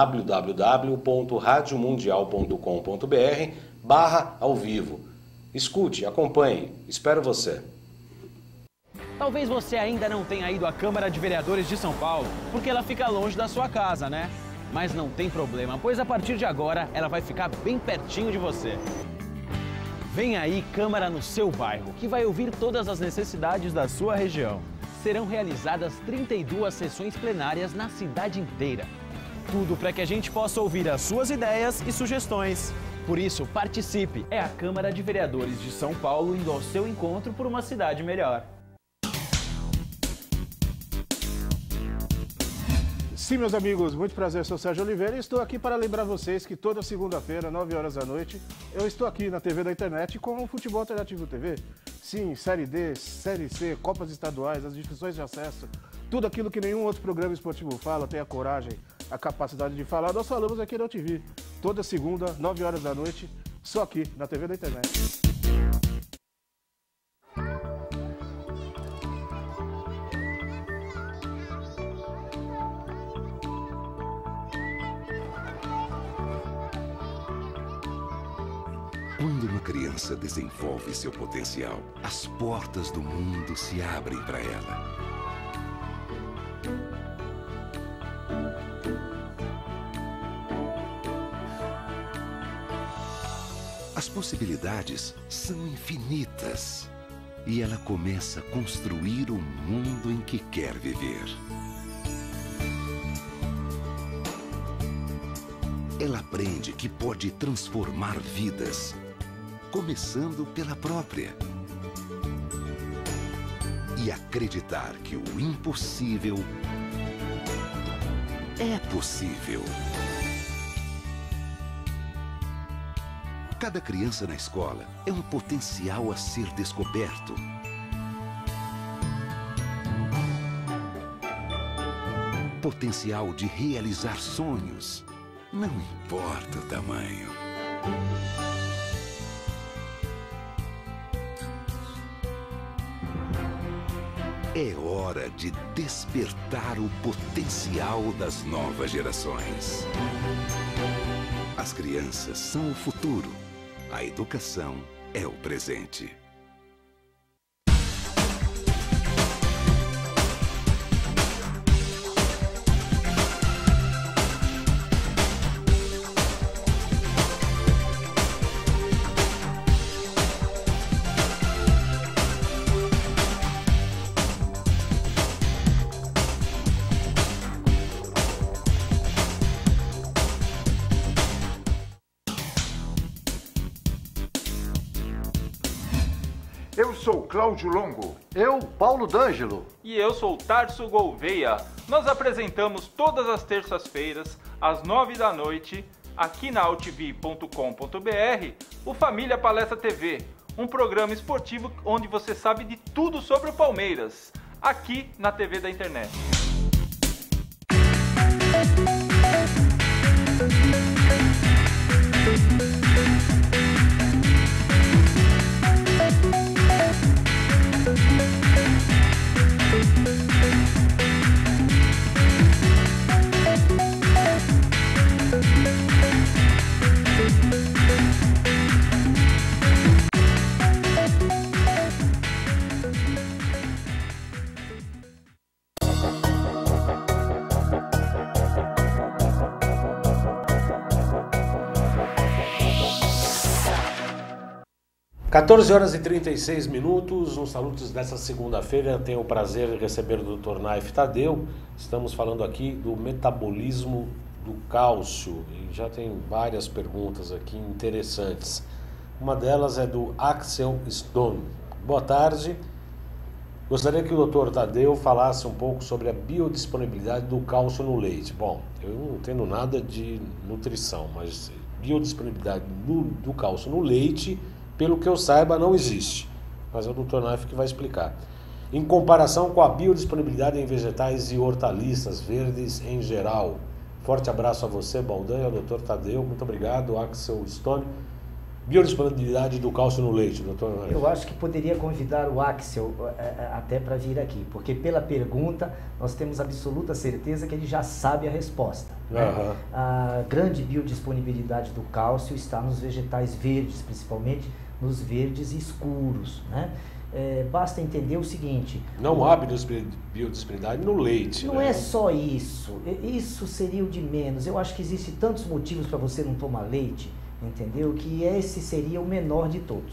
Speaker 1: www.radiomundial.com.br/ao vivo. Escute, acompanhe, espero você.
Speaker 3: Talvez você ainda não tenha ido à Câmara de Vereadores de São Paulo, porque ela fica longe da sua casa, né? Mas não tem problema, pois a partir de agora ela vai ficar bem pertinho de você. Vem aí Câmara no seu bairro, que vai ouvir todas as necessidades da sua região. serão realizadas 32 sessões plenárias na cidade inteira. Tudo para que a gente possa ouvir as suas ideias e sugestões. Por isso, participe! É a Câmara de Vereadores de São Paulo indo ao seu encontro por uma cidade melhor.
Speaker 4: Sim, meus amigos, muito prazer, eu sou Sérgio Oliveira e estou aqui para lembrar vocês que toda segunda-feira, 9 horas da noite, eu estou aqui na TV da internet com o Futebol Alternativo TV. Sim, Série D, Série C, Copas Estaduais, as discussões de acesso, tudo aquilo que nenhum outro programa esportivo fala, tem a coragem, a capacidade de falar, nós falamos aqui na TV. Toda segunda, 9 horas da noite, só aqui na TV da internet.
Speaker 5: Quando uma criança desenvolve seu potencial, as portas do mundo se abrem para ela. As possibilidades são infinitas e ela começa a construir o mundo em que quer viver. Ela aprende que pode transformar vidas, começando pela própria. E acreditar que o impossível é possível. Cada criança na escola é um potencial a ser descoberto. Potencial de realizar sonhos, não importa o tamanho. É hora de despertar o potencial das novas gerações. As crianças são o futuro. A educação é o presente.
Speaker 6: Eu sou Cláudio Longo.
Speaker 7: Eu, Paulo D'Angelo.
Speaker 8: E eu sou Tarso Gouveia. Nós apresentamos todas as terças-feiras, às 9 da noite, aqui na altv.com.br, o Família Palestra TV, um programa esportivo onde você sabe de tudo sobre o Palmeiras, aqui na TV da internet.
Speaker 1: (14h36), uns salutos dessa segunda-feira. Tenho o prazer de receber o Dr. Naif Tadeu. Estamos falando aqui do metabolismo do cálcio e já tem várias perguntas aqui interessantes. Uma delas é do Axel Stone. Boa tarde. Gostaria que o Dr. Tadeu falasse um pouco sobre a biodisponibilidade do cálcio no leite. Bom, eu não entendo nada de nutrição, mas biodisponibilidade do cálcio no leite, pelo que eu saiba, não existe. Mas é o Dr. Naif que vai explicar. Em comparação com a biodisponibilidade em vegetais e hortaliças verdes em geral. Forte abraço a você, Baldan, e ao Dr. Tadeu. Muito obrigado, Axel Stone. Biodisponibilidade do cálcio no leite, doutor Naif.
Speaker 2: Eu acho que poderia convidar o Axel até para vir aqui, porque pela pergunta nós temos absoluta certeza que ele já sabe a resposta. Né? A grande biodisponibilidade do cálcio está nos vegetais verdes, principalmente nos verdes escuros, né? Basta entender o seguinte...
Speaker 1: Não há biodisponibilidade no leite.
Speaker 2: Não, né? É só isso. Isso seria o de menos. Eu acho que existem tantos motivos para você não tomar leite, entendeu? Que esse seria o menor de todos.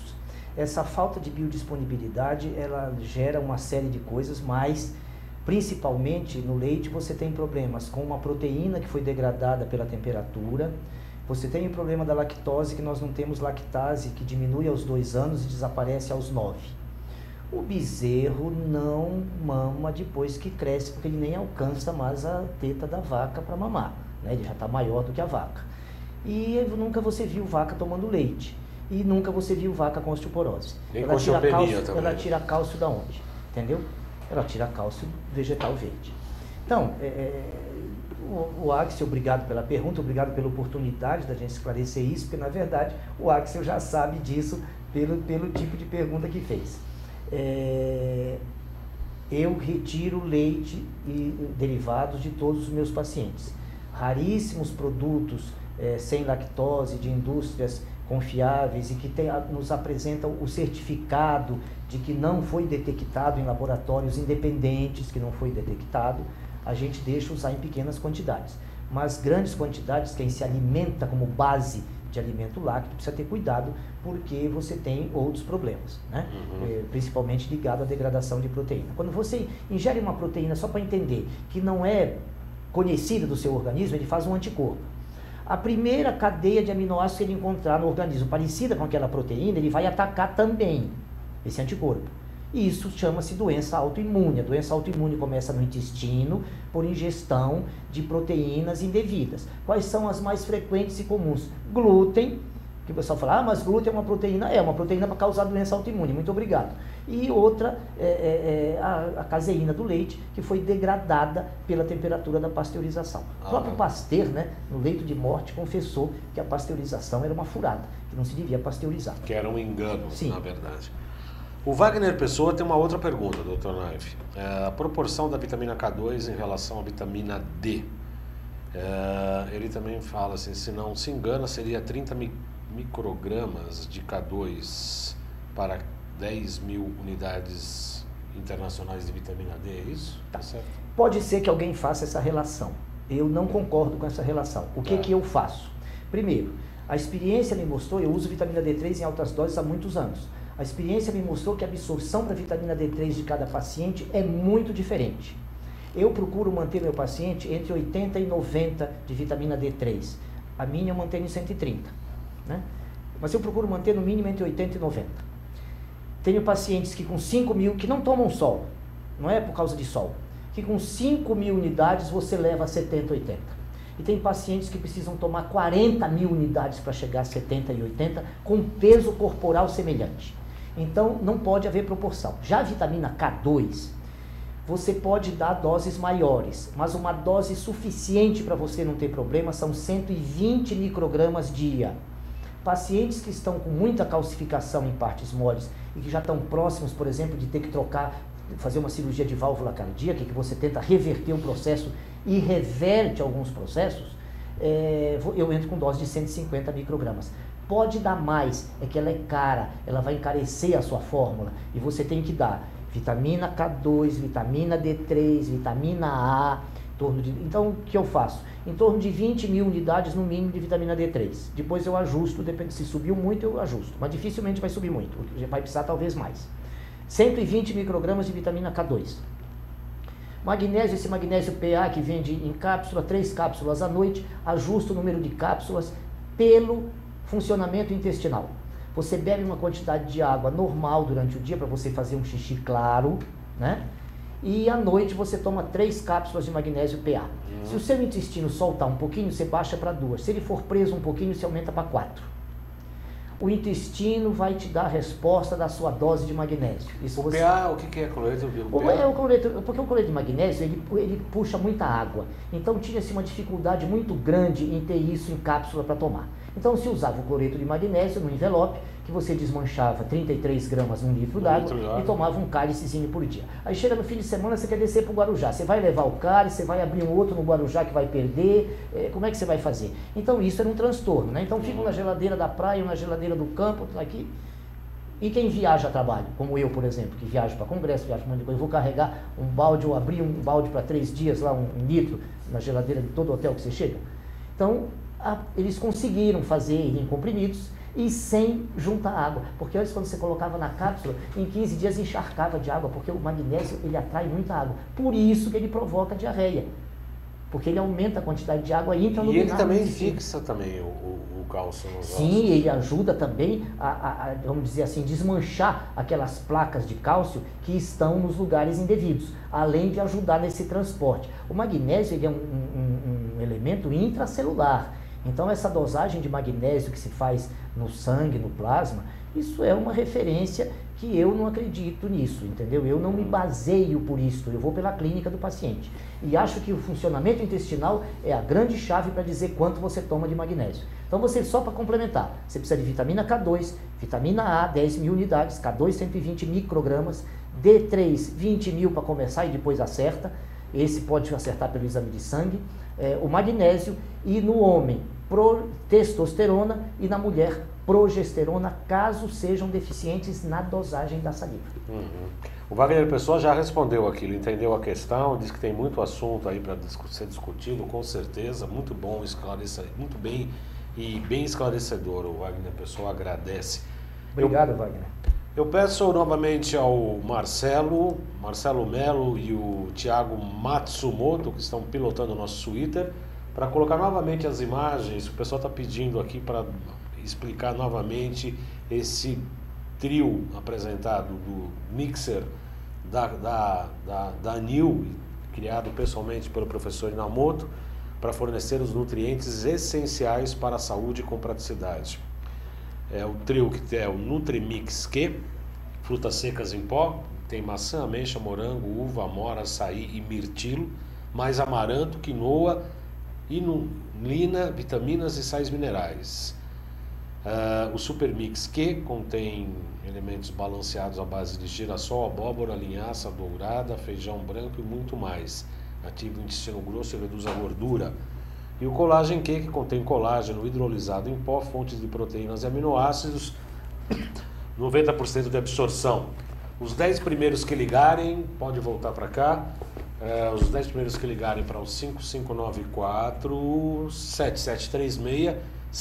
Speaker 2: Essa falta de biodisponibilidade, ela gera uma série de coisas, mas principalmente no leite você tem problemas com uma proteína que foi degradada pela temperatura, você tem o problema da lactose, que nós não temos lactase, que diminui aos 2 anos e desaparece aos 9. O bezerro não mama depois que cresce, porque ele nem alcança mais a teta da vaca para mamar, né? Ele já está maior do que a vaca. E nunca você viu vaca tomando leite. E nunca você viu vaca com osteoporose.
Speaker 1: Nem com osteopenia também.
Speaker 2: Ela tira cálcio da onde? Entendeu? Ela tira cálcio vegetal verde. Então, o Axel, obrigado pela pergunta, obrigado pela oportunidade da gente esclarecer isso, porque na verdade o Axel já sabe disso pelo tipo de pergunta que fez. Eu retiro leite e derivados de todos os meus pacientes. Raríssimos produtos sem lactose, de indústrias confiáveis e que nos apresentam o certificado de que não foi detectado em laboratórios independentes, que não foi detectado, a gente deixa usar em pequenas quantidades. Mas grandes quantidades, quem se alimenta como base de alimento lácteo, precisa ter cuidado, porque você tem outros problemas, né? Principalmente ligado à degradação de proteína. Quando você ingere uma proteína, só para entender, que não é conhecida do seu organismo, ele faz um anticorpo. A primeira cadeia de aminoácidos que ele encontrar no organismo parecida com aquela proteína, ele vai atacar também esse anticorpo. E isso chama-se doença autoimune. A doença autoimune começa no intestino por ingestão de proteínas indevidas. Quais são as mais frequentes e comuns? Glúten, que o pessoal fala, mas glúten é uma proteína para causar doença autoimune, muito obrigado. E outra a caseína do leite, que foi degradada pela temperatura da pasteurização. O próprio Pasteur, né, no leito de morte, confessou que a pasteurização era uma furada, que não se devia pasteurizar.
Speaker 1: Que era um engano,
Speaker 2: sim,
Speaker 1: na verdade. O Wagner Pessoa tem uma outra pergunta, Dr. Naif. A proporção da vitamina K2 em relação à vitamina D. Ele também fala assim, se não se engana, seria 30 microgramas de K2 para 10 mil unidades internacionais de vitamina D, é isso?
Speaker 2: Tá certo? Pode ser que alguém faça essa relação. Eu não concordo com essa relação. O que eu faço? Primeiro, a experiência me mostrou, eu uso vitamina D3 em altas doses há muitos anos. A experiência me mostrou que a absorção da vitamina D3 de cada paciente é muito diferente. Eu procuro manter meu paciente entre 80 e 90 de vitamina D3. A minha eu mantenho em 130, né? Mas eu procuro manter no mínimo entre 80 e 90. Tenho pacientes que com 5 mil, que não tomam sol, não é por causa de sol, que com 5 mil unidades você leva a 70, 80. E tem pacientes que precisam tomar 40 mil unidades para chegar a 70 e 80 com peso corporal semelhante. Então, não pode haver proporção. Já a vitamina K2, você pode dar doses maiores, mas uma dose suficiente para você não ter problema são 120 microgramas dia. Pacientes que estão com muita calcificação em partes moles e que já estão próximos, por exemplo, de ter que fazer uma cirurgia de válvula cardíaca, que você tenta reverter o processo e reverte alguns processos, eu entro com dose de 150 microgramas. Pode dar mais, é que ela é cara, ela vai encarecer a sua fórmula e você tem que dar vitamina K2, vitamina D3, vitamina A, então o que eu faço? Em torno de 20 mil unidades no mínimo de vitamina D3. Depois eu ajusto, depende, se subiu muito eu ajusto, mas dificilmente vai subir muito, vai precisar talvez mais. 120 microgramas de vitamina K2. Magnésio, esse magnésio PA que vende em cápsula, 3 cápsulas à noite, ajusta o número de cápsulas pelo funcionamento intestinal. Você bebe uma quantidade de água normal durante o dia para você fazer um xixi claro, né? E à noite você toma 3 cápsulas de magnésio PA. Se o seu intestino soltar um pouquinho, você baixa para 2. Se ele for preso um pouquinho, você aumenta para 4. O intestino vai te dar a resposta da sua dose de magnésio. Isso
Speaker 1: o PA, o que é cloreto?
Speaker 2: Porque o cloreto de magnésio, ele puxa muita água. Então tinha-se uma dificuldade muito grande em ter isso em cápsula para tomar. Então se usava o cloreto de magnésio no envelope, que você desmanchava 33 gramas num litro d'água e tomava um cálicezinho por dia. Aí chega no fim de semana, você quer descer para o Guarujá. Você vai levar o cálice, você vai abrir um outro no Guarujá que vai perder. Como é que você vai fazer? Então isso era um transtorno, né? Então ficam na geladeira da praia, ou na geladeira do campo, aqui. E quem viaja a trabalho, como eu, por exemplo, que viajo para congresso, viajo para um monte de coisa, eu vou carregar um balde ou abrir um balde para 3 dias, lá um litro, na geladeira de todo hotel que você chega. Então, eles conseguiram fazer em comprimidos e sem juntar água. Porque antes, quando você colocava na cápsula, em 15 dias encharcava de água, porque o magnésio ele atrai muita água. Por isso que ele provoca diarreia. Porque ele aumenta a quantidade de água intraluminar.
Speaker 1: E ele também fixa também o cálcio nos ossos.
Speaker 2: Sim, ele ajuda também a, vamos dizer assim, desmanchar aquelas placas de cálcio que estão nos lugares indevidos, além de ajudar nesse transporte. O magnésio ele é um elemento intracelular. Então essa dosagem de magnésio que se faz no sangue, no plasma, isso é uma referência que eu não acredito nisso, entendeu? Eu não me baseio por isso, eu vou pela clínica do paciente. E acho que o funcionamento intestinal é a grande chave para dizer quanto você toma de magnésio. Então você, só para complementar, você precisa de vitamina K2, vitamina A, 10.000 unidades, K2, 120 microgramas, D3, 20.000 para começar e depois acerta. Esse pode acertar pelo exame de sangue. O magnésio, e no homem, testosterona, e na mulher, progesterona, caso sejam deficientes na dosagem da saliva.
Speaker 1: O Wagner Pessoa já respondeu aquilo, entendeu a questão, diz que tem muito assunto aí para ser discutido, com certeza, muito bom, muito bem e bem esclarecedor. O Wagner Pessoa agradece.
Speaker 2: Obrigado, Wagner.
Speaker 1: Eu peço novamente ao Marcelo Melo e o Thiago Matsumoto, que estão pilotando o nosso Twitter, para colocar novamente as imagens. O pessoal está pedindo aqui para explicar novamente esse trio apresentado do mixer da New, criado pessoalmente pelo professor Inamoto, para fornecer os nutrientes essenciais para a saúde com praticidade. É o trio que é o Nutrimix Q, frutas secas em pó, tem maçã, ameixa, morango, uva, amora, açaí e mirtilo, mais amaranto, quinoa, inulina, vitaminas e sais minerais. O Super Mix Q contém elementos balanceados à base de girassol, abóbora, linhaça dourada, feijão branco e muito mais. Ativa o intestino grosso e reduz a gordura. E o Collagen Q, que contém colágeno hidrolisado em pó, fontes de proteínas e aminoácidos, 90% de absorção. Os 10 primeiros que ligarem, pode voltar para cá, os 10 primeiros que ligarem para o 5594-7736,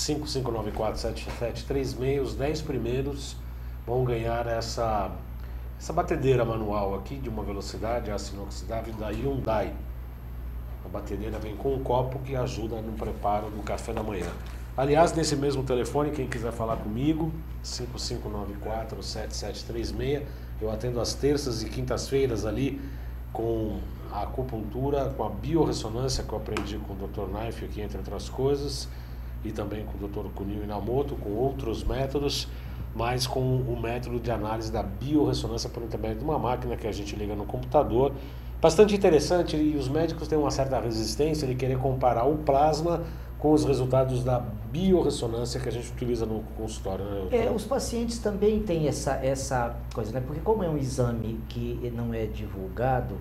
Speaker 1: 5594-7736, os 10 primeiros vão ganhar essa batedeira manual aqui de uma velocidade aço inoxidável da Hyundai. A batedeira vem com um copo que ajuda no preparo do café da manhã. Aliás, nesse mesmo telefone, quem quiser falar comigo, 5594-7736, eu atendo às terças e quintas-feiras ali com a acupuntura, com a biorressonância que eu aprendi com o Dr. Knife aqui, entre outras coisas, e também com o Dr. Kunio Inamoto, com outros métodos, mas com o método de análise da biorressonância por intermédio de uma máquina que a gente liga no computador. Bastante interessante, e os médicos têm uma certa resistência de querer comparar o plasma com os resultados da biorressonância que a gente utiliza no consultório, né?
Speaker 2: Os pacientes também têm essa coisa, né? Porque como é um exame que não é divulgado,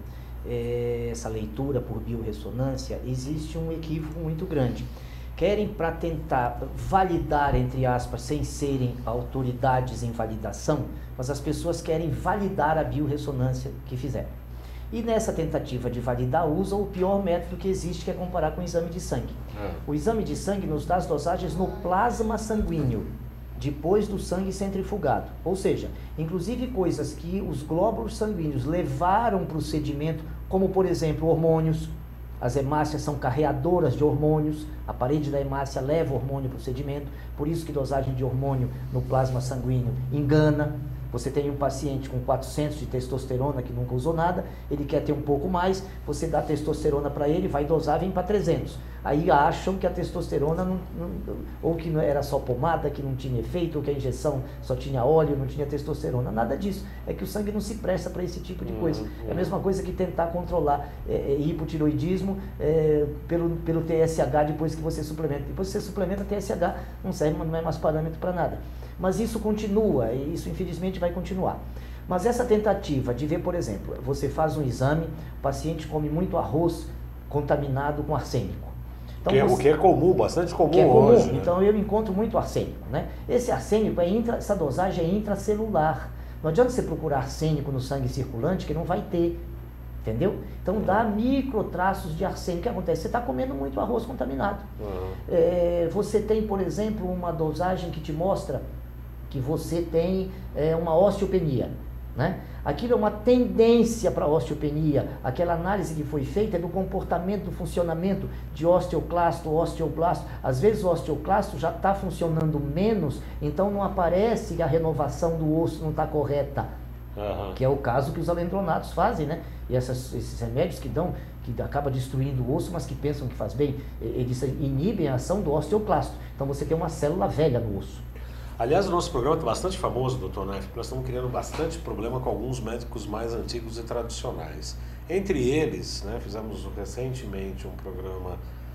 Speaker 2: essa leitura por biorressonância, existe um equívoco muito grande. Querem, para tentar validar, entre aspas, sem serem autoridades em validação, mas as pessoas querem validar a biorressonância que fizeram. E nessa tentativa de validar, usam o pior método que existe, que é comparar com o exame de sangue. O exame de sangue nos dá as dosagens no plasma sanguíneo, depois do sangue centrifugado. Ou seja, inclusive coisas que os glóbulos sanguíneos levaram para o sedimento, como por exemplo hormônios. As hemácias são carreadoras de hormônios, a parede da hemácia leva hormônio para o sedimento, por isso que dosagem de hormônio no plasma sanguíneo engana. Você tem um paciente com 400 de testosterona que nunca usou nada, ele quer ter um pouco mais, você dá testosterona para ele, vai dosar, vem para 300. Aí acham que a testosterona, ou que era só pomada, que não tinha efeito, ou que a injeção só tinha óleo, não tinha testosterona. Nada disso. É que o sangue não se presta para esse tipo de coisa. É a mesma coisa que tentar controlar hipotiroidismo pelo TSH depois que você suplementa. Depois que você suplementa, TSH não serve, não é mais parâmetro para nada. Mas isso continua, e isso infelizmente vai continuar. Mas essa tentativa de ver, por exemplo, você faz um exame, o paciente come muito arroz contaminado com arsênico. Então,
Speaker 1: o que é comum, bastante comum hoje. Né?
Speaker 2: Então eu encontro muito arsênico, né? Esse arsênico, essa dosagem é intracelular. Não adianta você procurar arsênico no sangue circulante, que não vai ter. entendeu? Então dá microtraços de arsênio. O que acontece? Você está comendo muito arroz contaminado. Você tem, por exemplo, uma dosagem que te mostra que você tem uma osteopenia, né? Aquilo é uma tendência para osteopenia. Aquela análise que foi feita é do comportamento, do funcionamento de osteoclasto, osteoblasto. Às vezes o osteoclasto já está funcionando menos, então não aparece, a renovação do osso não está correta. Que é o caso que os alendronatos fazem, né? E esses remédios que dão, que acaba destruindo o osso, mas que pensam que faz bem, eles inibem a ação do osteoclasto. Então você tem uma célula velha no osso.
Speaker 1: Aliás, o nosso programa está bastante famoso, Dr. Neff, porque nós estamos criando bastante problema com alguns médicos mais antigos e tradicionais. Entre eles, né, fizemos recentemente um programa,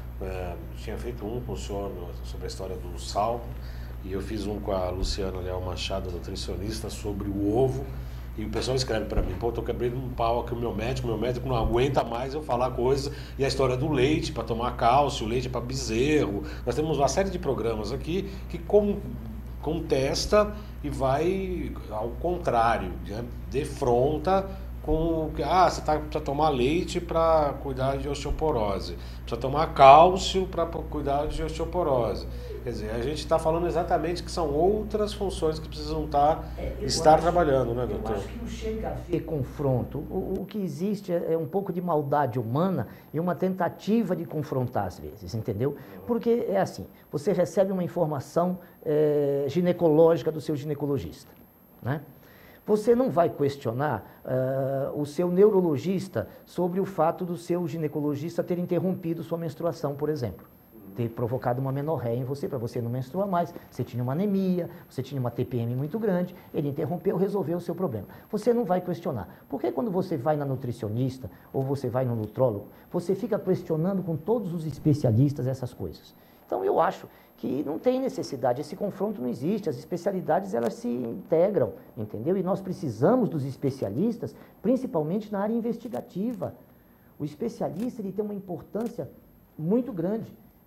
Speaker 1: tinha feito um com o senhor sobre a história do salmo, e eu fiz um com a Luciana Leal Machado, nutricionista, sobre o ovo, e o pessoal escreve para mim, pô, estou quebrando um pau aqui, o meu médico não aguenta mais eu falar coisas, e a história do leite para tomar cálcio, leite para bezerro. Nós temos uma série de programas aqui que contesta e vai ao contrário, né? Defronta com que você precisa tomar leite para cuidar de osteoporose, precisa tomar cálcio para cuidar de osteoporose. Quer dizer, a gente está falando exatamente que são outras funções que precisam estar trabalhando, né, doutor?
Speaker 2: Eu acho que não chega a haver confronto. O que existe é um pouco de maldade humana e uma tentativa de confrontar às vezes, entendeu? Porque é assim, você recebe uma informação ginecológica do seu ginecologista, né? Você não vai questionar o seu neurologista sobre o fato do seu ginecologista ter interrompido sua menstruação, por exemplo. Ter provocado uma menorreia em você, para você não menstruar mais, você tinha uma anemia, você tinha uma TPM muito grande, ele interrompeu, resolveu o seu problema. Você não vai questionar. Porque quando você vai na nutricionista ou você vai no nutrólogo, você fica questionando com todos os especialistas essas coisas. Então eu acho que não tem necessidade, esse confronto não existe, as especialidades elas se integram, entendeu? E nós precisamos dos especialistas, principalmente na área investigativa. O especialista ele tem uma importância muito grande.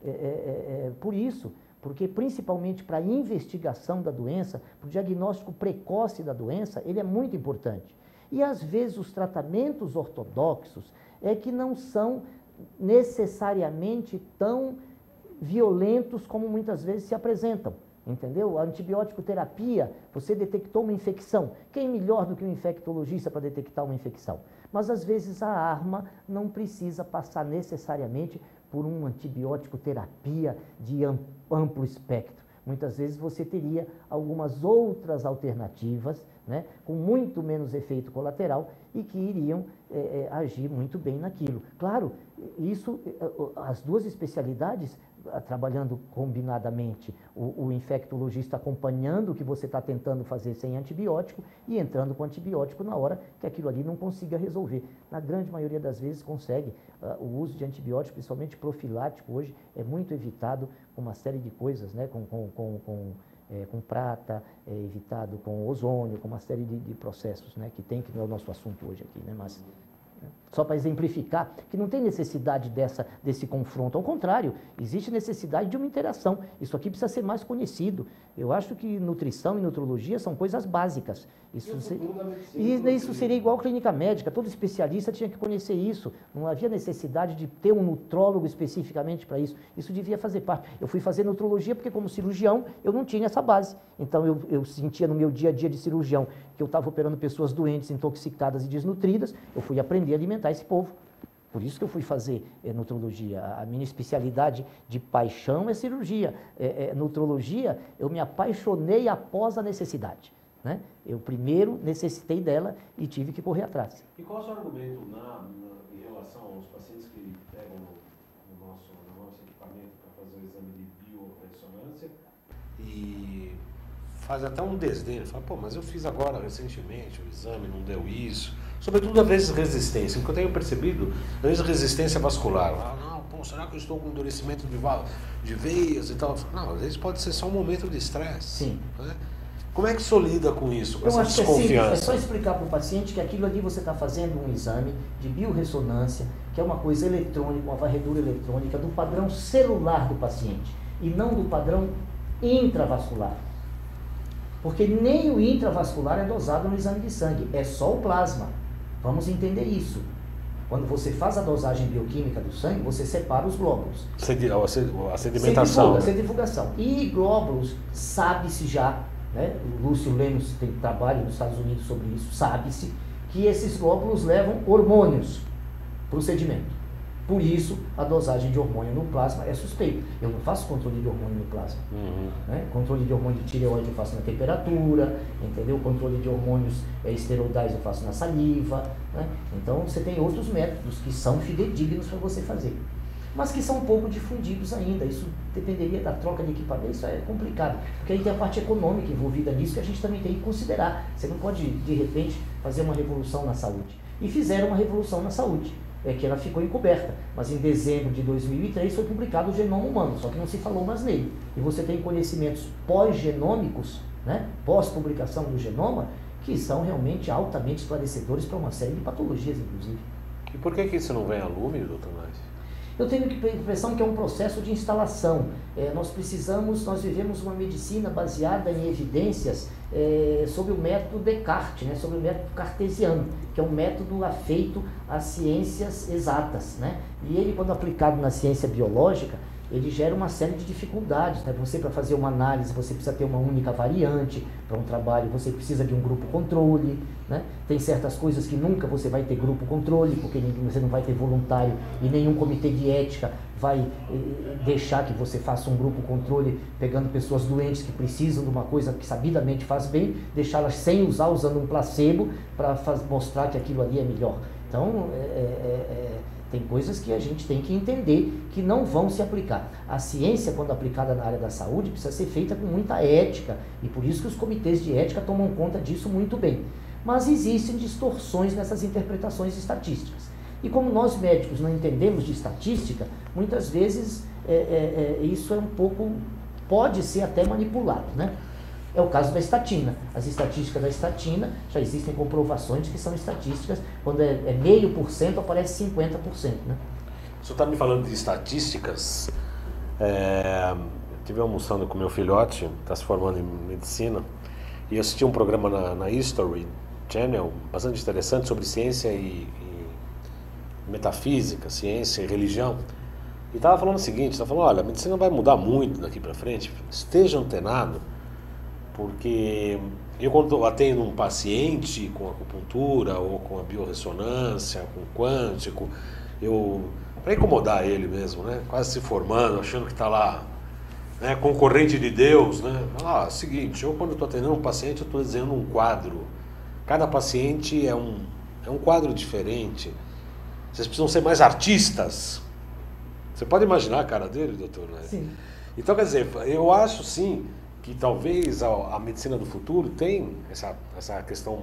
Speaker 2: Por isso, porque principalmente para a investigação da doença, para o diagnóstico precoce da doença, ele é muito importante. E às vezes os tratamentos ortodoxos que não são necessariamente tão violentos como muitas vezes se apresentam, entendeu? A antibiótico terapia, você detectou uma infecção. Quem melhor do que um infectologista para detectar uma infecção? Mas às vezes a arma não precisa passar necessariamente por uma antibiótico terapia de amplo espectro. Muitas vezes você teria algumas outras alternativas, né, com muito menos efeito colateral e que iriam agir muito bem naquilo. Claro, isso, as duas especialidades trabalhando combinadamente, o infectologista acompanhando o que você está tentando fazer sem antibiótico e entrando com antibiótico na hora que aquilo ali não consiga resolver. Na grande maioria das vezes consegue. O uso de antibiótico, principalmente profilático, hoje é muito evitado com uma série de coisas, né? Com prata, evitado com ozônio, com uma série de processos, né? Que não é o nosso assunto hoje aqui, né? Mas só para exemplificar que não tem necessidade desse confronto. Ao contrário, existe necessidade de uma interação. Isso aqui precisa ser mais conhecido. Eu acho que nutrição e nutrologia são coisas básicas. Isso seria igual clínica médica. Todo especialista tinha que conhecer isso. Não havia necessidade de ter um nutrólogo especificamente para isso. Isso devia fazer parte. Eu fui fazer nutrologia porque, como cirurgião, eu não tinha essa base. Então, eu sentia no meu dia a dia de cirurgião que eu estava operando pessoas doentes, intoxicadas e desnutridas. Eu fui aprender a alimentar esse povo. Por isso que eu fui fazer nutrologia. A minha especialidade de paixão é cirurgia. Nutrologia, eu me apaixonei após a necessidade, né? Eu primeiro necessitei dela e tive que correr atrás.
Speaker 1: E qual é o seu argumento em relação aos pacientes que pegam no nosso equipamento para fazer o exame de biorressonância e faz até um desdém, fala, pô, mas eu fiz agora recentemente o exame, não deu isso. Sobretudo às vezes resistência, porque eu tenho percebido, às vezes resistência vascular. Não, pô, será que eu estou com endurecimento de veias e tal? Não, às vezes pode ser só um momento de estresse.
Speaker 2: Sim.
Speaker 1: Né? Como é que o senhor lida com isso, com essa
Speaker 2: acho
Speaker 1: desconfiança?
Speaker 2: Que é só explicar para o paciente que aquilo ali você está fazendo um exame de biorressonância, que é uma coisa eletrônica, uma varredura eletrônica do padrão celular do paciente e não do padrão intravascular. Porque nem o intravascular é dosado no exame de sangue, é só o plasma. Vamos entender isso. Quando você faz a dosagem bioquímica do sangue, você separa os glóbulos.
Speaker 1: A sedimentação.
Speaker 2: Centrifugação. E glóbulos, sabe-se já, né? O Lúcio Lemos tem trabalho nos Estados Unidos sobre isso, sabe-se que esses glóbulos levam hormônios para o sedimento. Por isso, a dosagem de hormônio no plasma é suspeita. Eu não faço controle de hormônio no plasma. Né? Controle de hormônio de tireoide eu faço na temperatura, entendeu? Controle de hormônios esteroidais eu faço na saliva. Né? Então, você tem outros métodos que são fidedignos para você fazer. Mas que são um pouco difundidos ainda. Isso dependeria da troca de equipamento, isso é complicado. Porque aí tem a parte econômica envolvida nisso que a gente também tem que considerar. Você não pode, de repente, fazer uma revolução na saúde. E fizeram uma revolução na saúde. Que ela ficou encoberta, mas em dezembro de 2003 foi publicado o genoma humano, só que não se falou mais nele. E você tem conhecimentos pós-genômicos, né, pós-publicação do genoma, que são realmente altamente esclarecedores para uma série de patologias, inclusive.
Speaker 1: E por que isso não vem a lume, doutor Nais?
Speaker 2: Eu tenho a impressão que é um processo de instalação. Nós vivemos uma medicina baseada em evidências sobre o método Descartes, né, sobre o método cartesiano, que é um método afeito às ciências exatas, né? E ele, quando aplicado na ciência biológica, ele gera uma série de dificuldades, né? Você, para fazer uma análise, você precisa ter uma única variante. Para um trabalho, você precisa de um grupo controle, né? Tem certas coisas que nunca você vai ter grupo controle, porque você não vai ter voluntário e nenhum comitê de ética vai deixar que você faça um grupo controle pegando pessoas doentes que precisam de uma coisa que sabidamente faz bem, deixá-las sem usar, usando um placebo para mostrar que aquilo ali é melhor. Então, tem coisas que a gente tem que entender que não vão se aplicar. A ciência, quando aplicada na área da saúde, precisa ser feita com muita ética, e por isso que os comitês de ética tomam conta disso muito bem. Mas existem distorções nessas interpretações estatísticas. E como nós médicos não entendemos de estatística, muitas vezes isso é um pouco, pode ser até manipulado, né? É o caso da estatina. As estatísticas da estatina, já existem comprovações de que são estatísticas, quando é 0,5%, aparece 50%. Né?
Speaker 1: O senhor está me falando de estatísticas. Eu estive almoçando com meu filhote, está se formando em medicina, e eu assisti um programa na History Channel, bastante interessante, sobre ciência e metafísica, ciência e religião. E estava falando o seguinte, estava falando, olha, a medicina vai mudar muito daqui para frente, esteja antenado, porque eu, quando atendo um paciente com acupuntura ou com a biorressonância, com quântico, para incomodar ele mesmo, né? Quase se formando, achando que está lá, né? Concorrente de Deus, né? Seguinte, eu quando estou atendendo um paciente, eu estou desenhando um quadro. Cada paciente é um quadro diferente. Vocês precisam ser mais artistas. Você pode imaginar a cara dele, doutor? Né?
Speaker 2: Sim.
Speaker 1: Então, quer dizer, eu acho sim que talvez a medicina do futuro tem essa questão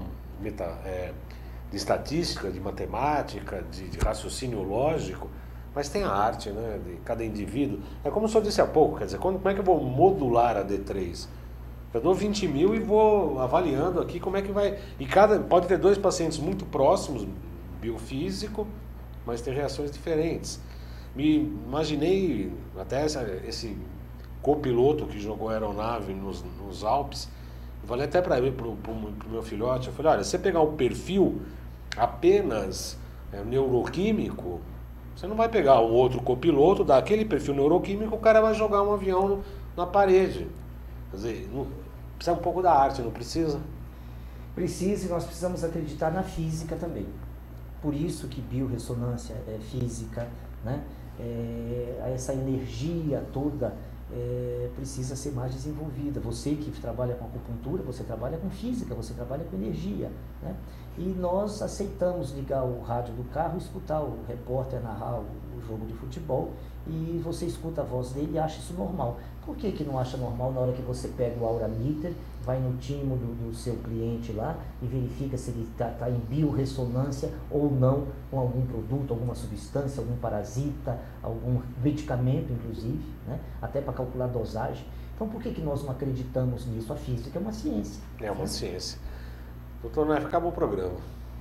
Speaker 1: de estatística, de matemática, de raciocínio lógico, mas tem a arte, né, de cada indivíduo. É como o senhor disse há pouco, quer dizer, como é que eu vou modular a D3? Eu dou 20 mil e vou avaliando aqui como é que vai... E pode ter dois pacientes muito próximos, biofísico, mas tem reações diferentes. Me imaginei até esse copiloto que jogou aeronave nos Alpes, eu falei até para o meu filhote, eu falei, olha, se você pegar um perfil apenas neuroquímico, você não vai pegar um outro copiloto, daquele perfil neuroquímico, o cara vai jogar um avião na parede. Quer dizer, precisa um pouco da arte, não precisa?
Speaker 2: Precisa, e nós precisamos acreditar na física também. Por isso que biorressonância é física, né? Essa energia toda precisa ser mais desenvolvida. Você que trabalha com acupuntura, você trabalha com física, você trabalha com energia, né? E nós aceitamos ligar o rádio do carro e escutar o repórter narrar o jogo de futebol, e você escuta a voz dele e acha isso normal. Por que não acha normal na hora que você pega o Aura Meter, vai no timo do seu cliente lá e verifica se ele está em biorressonância ou não com algum produto, alguma substância, algum parasita, algum medicamento inclusive, né? Até para calcular dosagem. Então por que nós não acreditamos nisso? A física é uma ciência.
Speaker 1: É uma ciência. Doutor Neff, acabou o programa.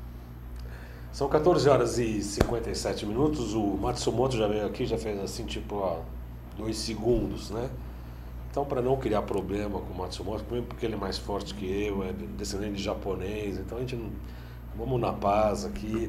Speaker 1: São 14 horas e 57 minutos, o Matsumoto já veio aqui, já fez assim, tipo, 2 segundos, né? Então, para não criar problema com o Matsumoto, primeiro porque ele é mais forte que eu, é descendente de japonês, então a gente não... Vamos na paz aqui.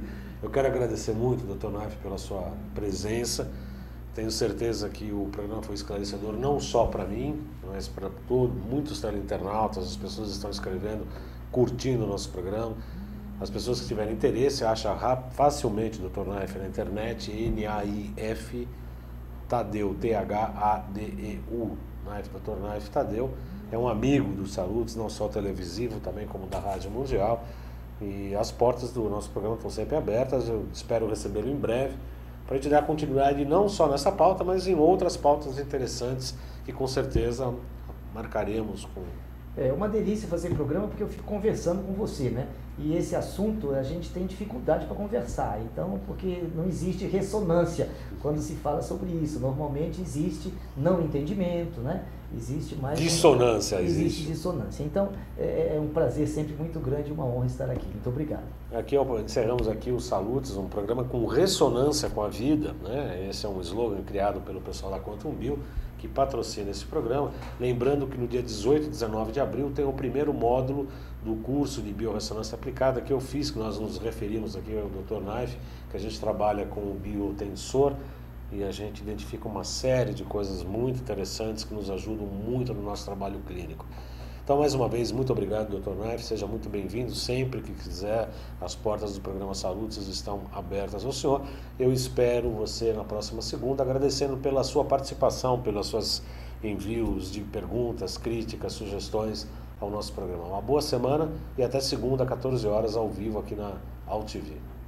Speaker 1: Eu quero agradecer muito, Dr. Naif, pela sua presença. Tenho certeza que o programa foi esclarecedor não só para mim, mas para muitos teleinternautas, as pessoas estão escrevendo, curtindo o nosso programa. As pessoas que tiverem interesse, acham facilmente o Dr. Naif na internet, Naif Tadeu, T-H-A-D-E-U, Naif, Dr. Naif Tadeu. É um amigo do Salutos, não só televisivo, também como da Rádio Mundial. E as portas do nosso programa estão sempre abertas, eu espero recebê-lo em breve, para a gente dar continuidade não só nessa pauta, mas em outras pautas interessantes que com certeza marcaremos com...
Speaker 2: É uma delícia fazer programa porque eu fico conversando com você, né? E esse assunto a gente tem dificuldade para conversar, então, porque não existe ressonância quando se fala sobre isso. Normalmente existe não entendimento, né? Existe mais...
Speaker 1: Dissonância
Speaker 2: existe dissonância. Então, é um prazer sempre muito grande e uma honra estar aqui. Muito obrigado.
Speaker 1: Aqui encerramos aqui o Salutos, um programa com ressonância com a vida, né? Esse é um slogan criado pelo pessoal da Quantum Bio, que patrocina esse programa. Lembrando que no dia 18 e 19 de abril tem o primeiro módulo do curso de biorressonância aplicada que eu fiz, que nós nos referimos aqui ao Dr. Naif, que a gente trabalha com o biotensor e a gente identifica uma série de coisas muito interessantes que nos ajudam muito no nosso trabalho clínico. Então, mais uma vez, muito obrigado, Dr. Naif, seja muito bem-vindo, sempre que quiser, as portas do programa Salutos estão abertas ao senhor. Eu espero você na próxima segunda, agradecendo pela sua participação, pelas suas envios de perguntas, críticas, sugestões ao nosso programa. Uma boa semana e até segunda, 14 horas, ao vivo aqui na AltV.